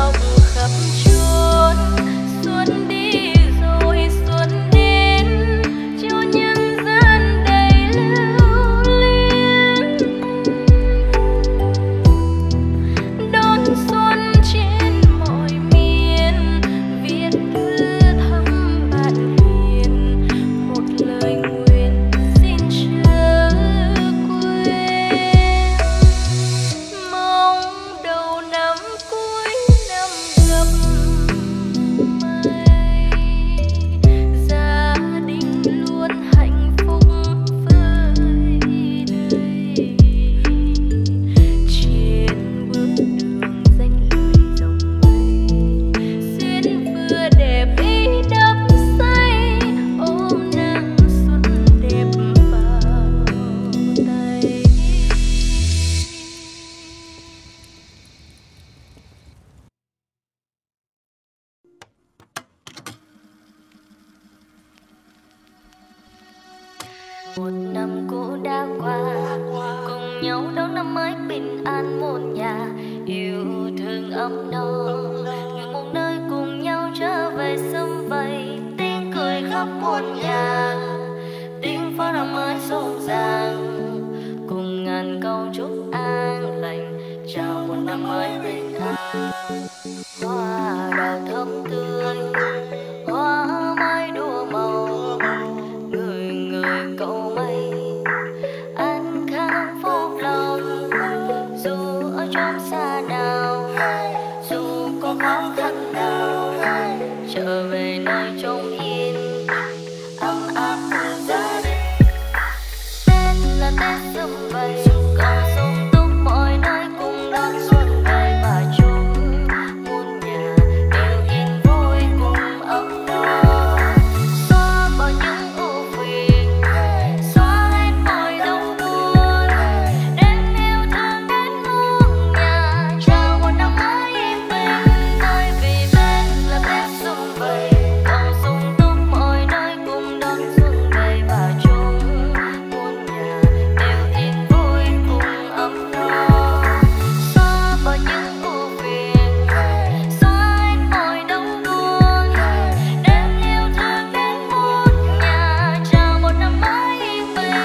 Một năm cũ đã qua, cùng nhau đón năm mới bình an muôn nhà, yêu thương ấm no. Người một nơi cùng nhau trở về sum vầy, tiếng cười khắp muôn nhà, tiếng pháo năm mới rộn ràng, cùng ngàn câu chúc an lành, chào một năm mới bình an. Hoa đào thắm tươi, hoa mai đua màu, người người cầu may an khang phúc lòng. Dù ở trong xa nào, dù có khó khăn nào, trở về nơi trống yên ấm áp của gia đình. Tết là Tết sum vầy, cầu sung túc mọi nơi cùng đón xuân về và chung muôn nhà đều yên vui cùng ấm no. Xóa bỏ những ưu phiền, xóa hết mọi đau buồn, đem yêu thương đến muôn nhà, chào một năm mới yên bình. Bởi vì Tết là Tết sum vầy, cầu sung túc mọi nơi cùng đón xuân về và chung muôn nhà đều yên vui cùng ấm no. Xóa bỏ những ưu phiền, xóa hết mọi đau buồn, đem yêu thương đến muôn nhà, chào một năm mới yên bình.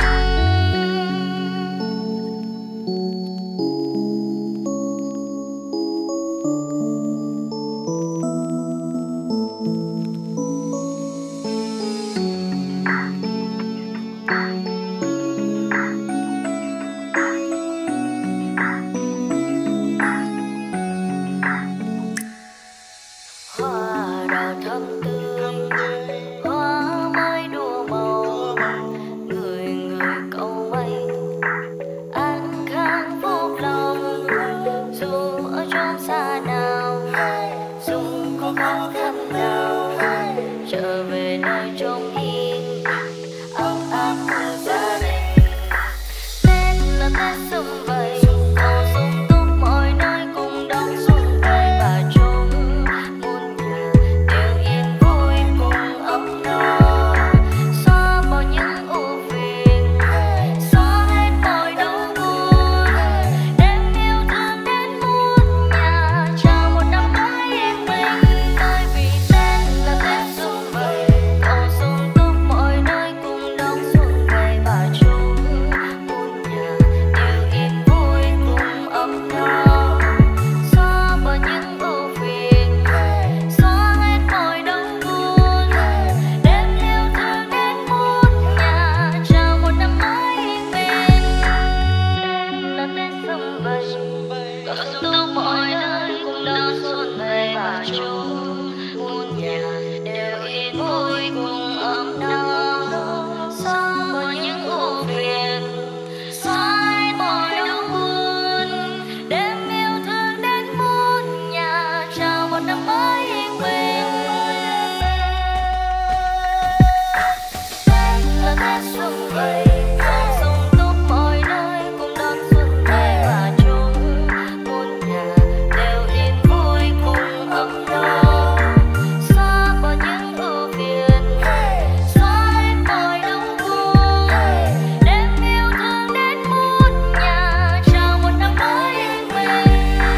Hoa đào thắm tươi, hoa mai đua màu, người người cầu may an khang phúc lòng. Dù ở trong xa nào, dù có khó khăn nào, trở về nơi trống yên ấm áp của gia đình. Tết là Tết sum vầy, cầu sung túc mọi nơi cùng đón xuân về và chung muôn nhà đều yên vui cùng ấm no. Xóa bỏ những ưu phiền, xóa hết mọi đau buồn, đem yêu thương đến muôn nhà, chào một năm mới yên bình. Bởi vì Tết là Tết sum vầy, cầu sung túc mọi nơi cùng đón xuân về và chung muôn nhà đều yên vui cùng ấm no. Xóa bỏ những ưu phiền, xóa hết mọi đau buồn, đem yêu thương đến muôn nhà, chào một năm mới yên bình. Tết là Tết sum vầy, cầu sung túc mọi nơi cùng đón xuân về và chung muôn nhà đều yên vui cùng ấm no. Xóa bỏ những ưu phiền, xóa hết mọi đau buồn, đem yêu thương đến muôn nhà, chào một năm mới yên bình. Tết là Tết sum vầy, cầu sung túc mọi nơi cùng đón xuân về và chung muôn nhà đều yên vui cùng ấm no. Xóa bỏ những ưu phiền, xóa hết mọi đau buồn, đem yêu thương đến muôn nhà, chào một năm mới yên bình.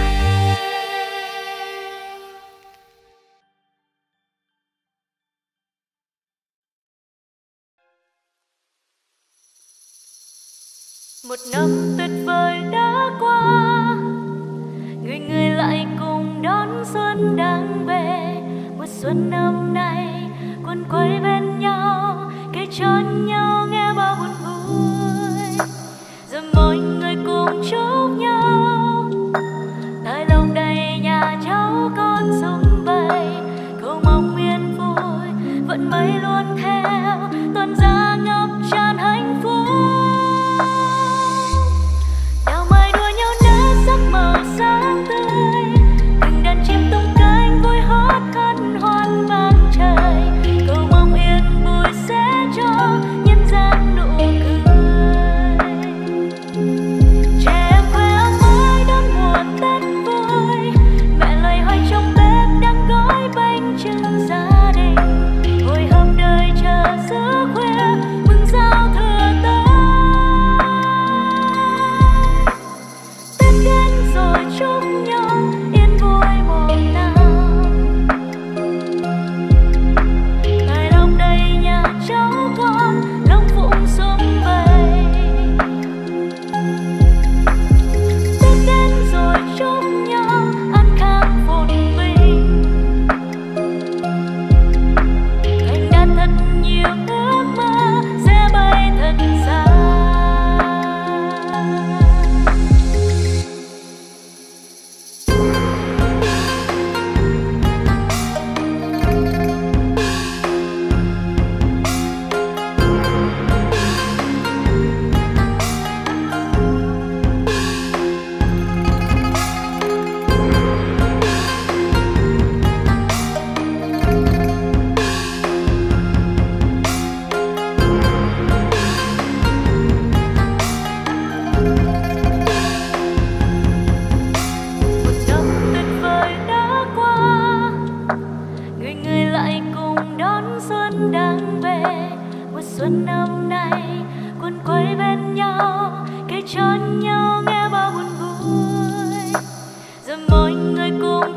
Một năm tuyệt vời đã qua, người người lại cùng đón xuân đang về. Mùa xuân năm nay quấn quây bên nhau, kể cho nhau nghe bao buồn vui, rồi mọi người cùng chúc nhau tại lòng đầy nhà cháu con sum vầy. Cầu mong yên vui vận may luôn theo, tuần ra ngập tràn hạnh phúc. Đào mai đua nhau nở sắc màu sáng tươi, từng đàn chim tung cánh vui hót hân hoan vang trời. Cầu mong yên vui sẽ cho nhân gian nụ cười. Trẻ em quê áo mới đón mùa Tết vui, mẹ loay hoay trong bếp đang gói bánh chưng gia đình. Hồi hộp đợi chờ giữa khuya mừng giao thừa.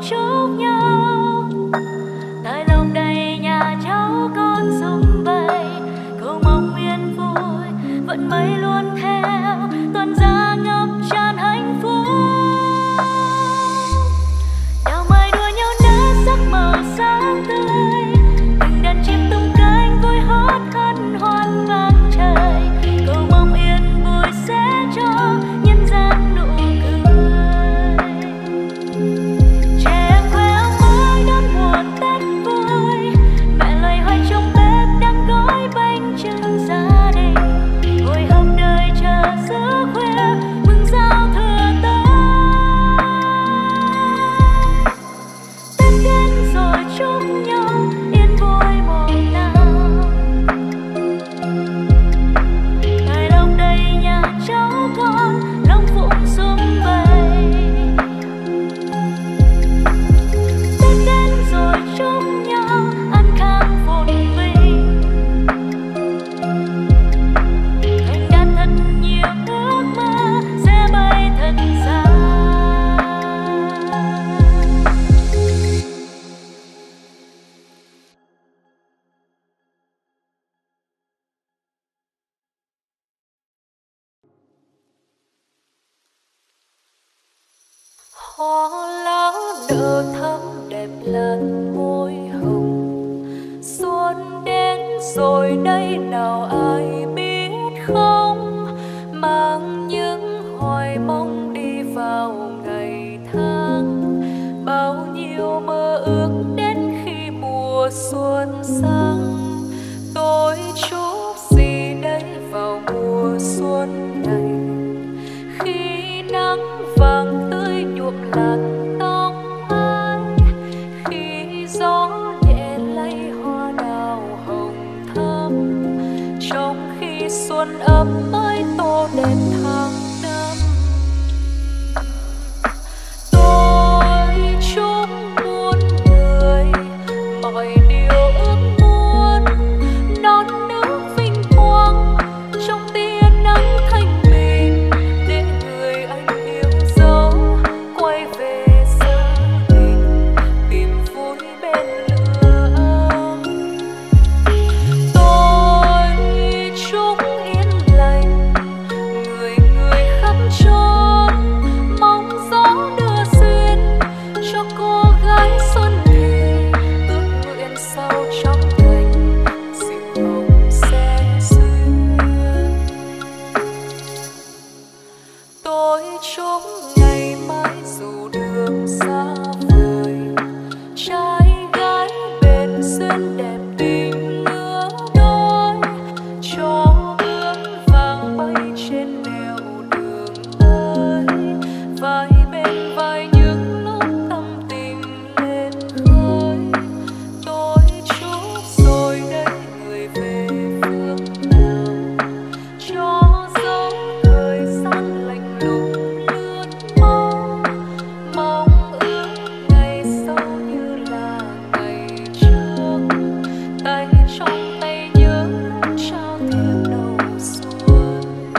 chúc nhau. Tại lòng đầy nhà cháu con sum vầy, cầu mong yên vui vận may luôn theo, tuần ra ngập tràn hạnh phúc. Đào mai đua nhau nét sắc màu sáng tươi, từng đàn chim tung cánh vui hót hân hoan vang trời, cầu mong yên vui sẽ cho nhân gian nụ cười. Trẻ em khoe áo mới đón mùa Tết vui, mẹ loay hoay trong bếp đang gói bánh chưng gia đình, hồi hộp đời chờ giữa khuya mừng giao thừa tới. Tết đến rồi chúc nhau yên vui mồm nào, tại lòng đầy nhà cháu con lòng phụng sum vầy. Tết đến rồi chúc nhau an khang phồn vinh, thành đạt thật nhiều ước mơ sẽ bay thật xa.
Hoa lá nở thắm đẹp làn môi hồng, xuân đến rồi đây nào ai biết không, mang những hoài mong đi vào ngày tháng, bao nhiêu mơ ước đến khi mùa xuân sang. Tôi chúc gì đây vào mùa xuân này, khi nắng vàng tươi nhuộm làn tóc ai, khi gió nhẹ lay hoa đào hồng thắm, trong khi xuân ấm mới tô đẹp tháng năm. Tôi chúc muôn người mọi điều ước muốn, non nước vinh quang trong tia nắng thanh bình, để người anh yêu dấu quay về gia đình, tìm vui bên lửa ấm. Tôi chúc yên lành người người khắp chốn, mong gió đưa duyên cho cô gái xuân thì, ước nguyện sau trong thành dịu hồng sẽ duyên. Tôi chúc ngày mai dù đường xa vời, trai gái bền duyên đẹp tình lứa đôi, cho bướm vàng bay trên nẻo đường ơi, vai bên vai những lúc tâm tình lên khơi. Tôi chúc rồi đây người về phương nào, cho dấu thời gian lạnh lùng lướt mau, mong ước ngày sau như là ngày trước, tay trong tay nhớ lúc trao thiệp đầu xuân.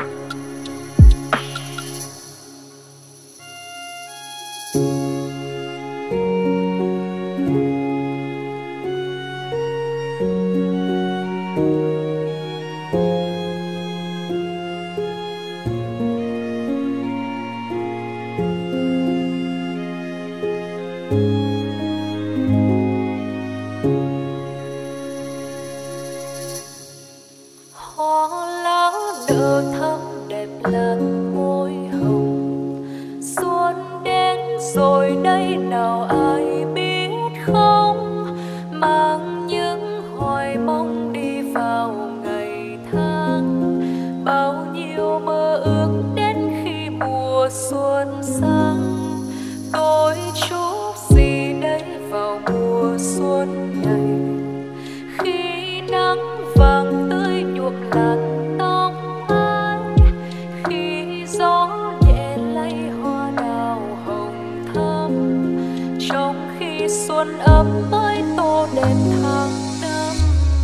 Hoa lá nở thắm đẹp làn môi hồng, xuân đến rồi đây nào ai biết không, mang những hoài mong đi vào ngày tháng, bao nhiêu mơ ước đến khi mùa xuân sang. Tôi chúc gì đây vào mùa xuân này, khi nắng vàng tươi nhuộm làn tóc ai, khi gió nhẹ lay hoa đào hồng thắm, trong khi xuân ấm mới tô đẹp tháng năm.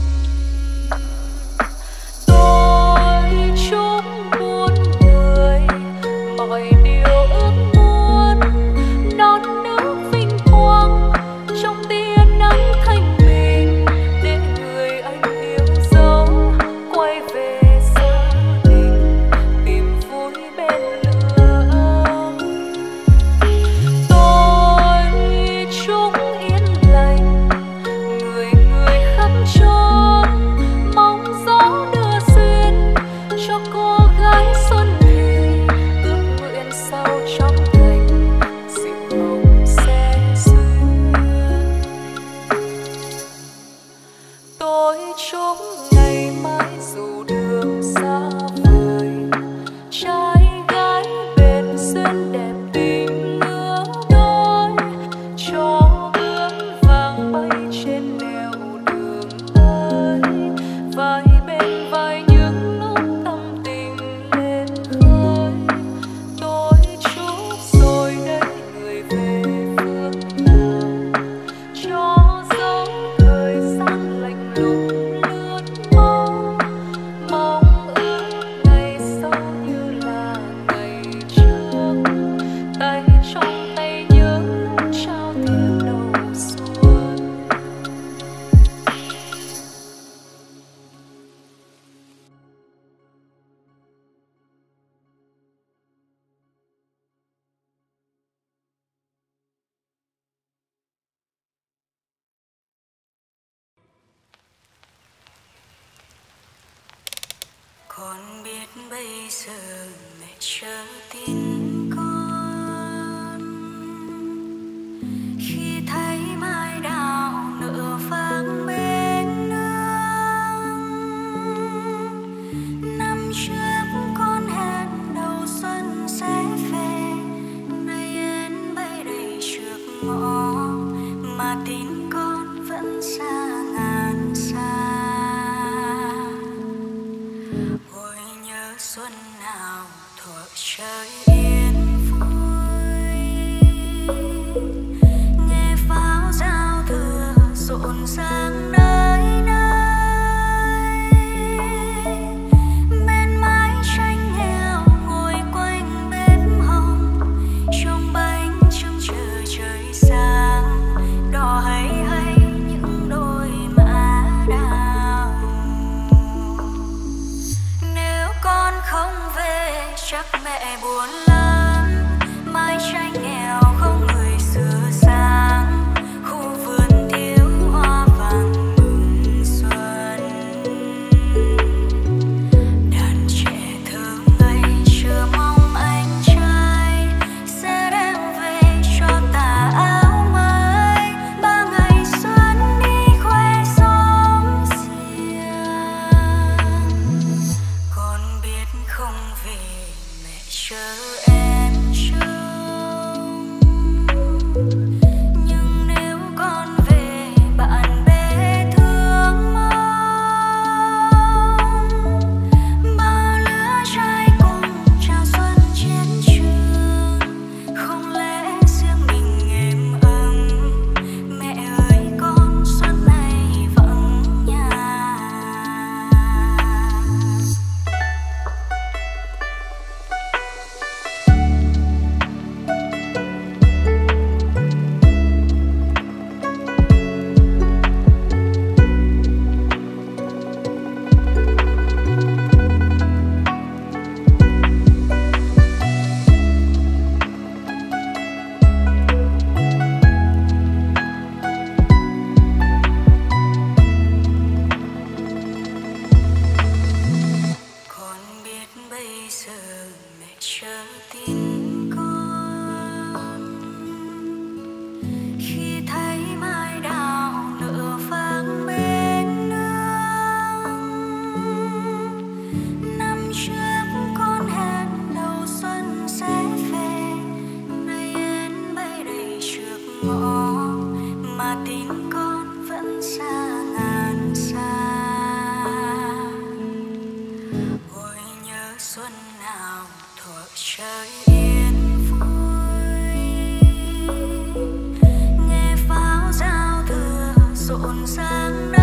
Tôi chúc muôn người mọi điều ước muốn, non nước vinh quang
Con biết bây giờ mẹ chờ tin con, khi thấy mai đào nở vàng bên nương. Năm trước con hẹn đầu xuân sẽ về, nay én bay đầy trước ngõ mà tin con vẫn xa ngàn xa. Ôi nhớ xuân nào thuở trời yên vui, nghe pháo giao thừa rộn ràng nơi nơi. Bên mái tranh nghèo ngồi quanh bếp hồng, trông bánh trưng chờ trời sáng, đỏ hay hay những đôi mã đào. Nếu con không về chắc mẹ buồn lắm, mái tranh nghèo không người sửa sáng, khu vườn thiếu hoa vàng mừng xuân. Đàn trẻ thơ ngây chờ mong anh trai sẽ đem về cho tà áo mới, ba ngày xuân đi khoe xóm riêng. Con biết không về mẹ chờ em trông, nhưng nếu con về bạn bè thương mong. Bao lứa trai cùng chào xuân chiến trường, không lẽ riêng mình êm ấm. Mẹ ơi con xuân này vắng nhà. Con biết bây giờ mẹ chờ tin con, khi thấy mai đào nở vàng bên nương. Năm trước con hẹn đầu xuân sẽ về, nay én bay đầy trước ngõ mà tin con vẫn xa ngàn xa. Ôi nhớ xuân nào thuở trời yên vui, nghe pháo giao thừa rộn ràng nơi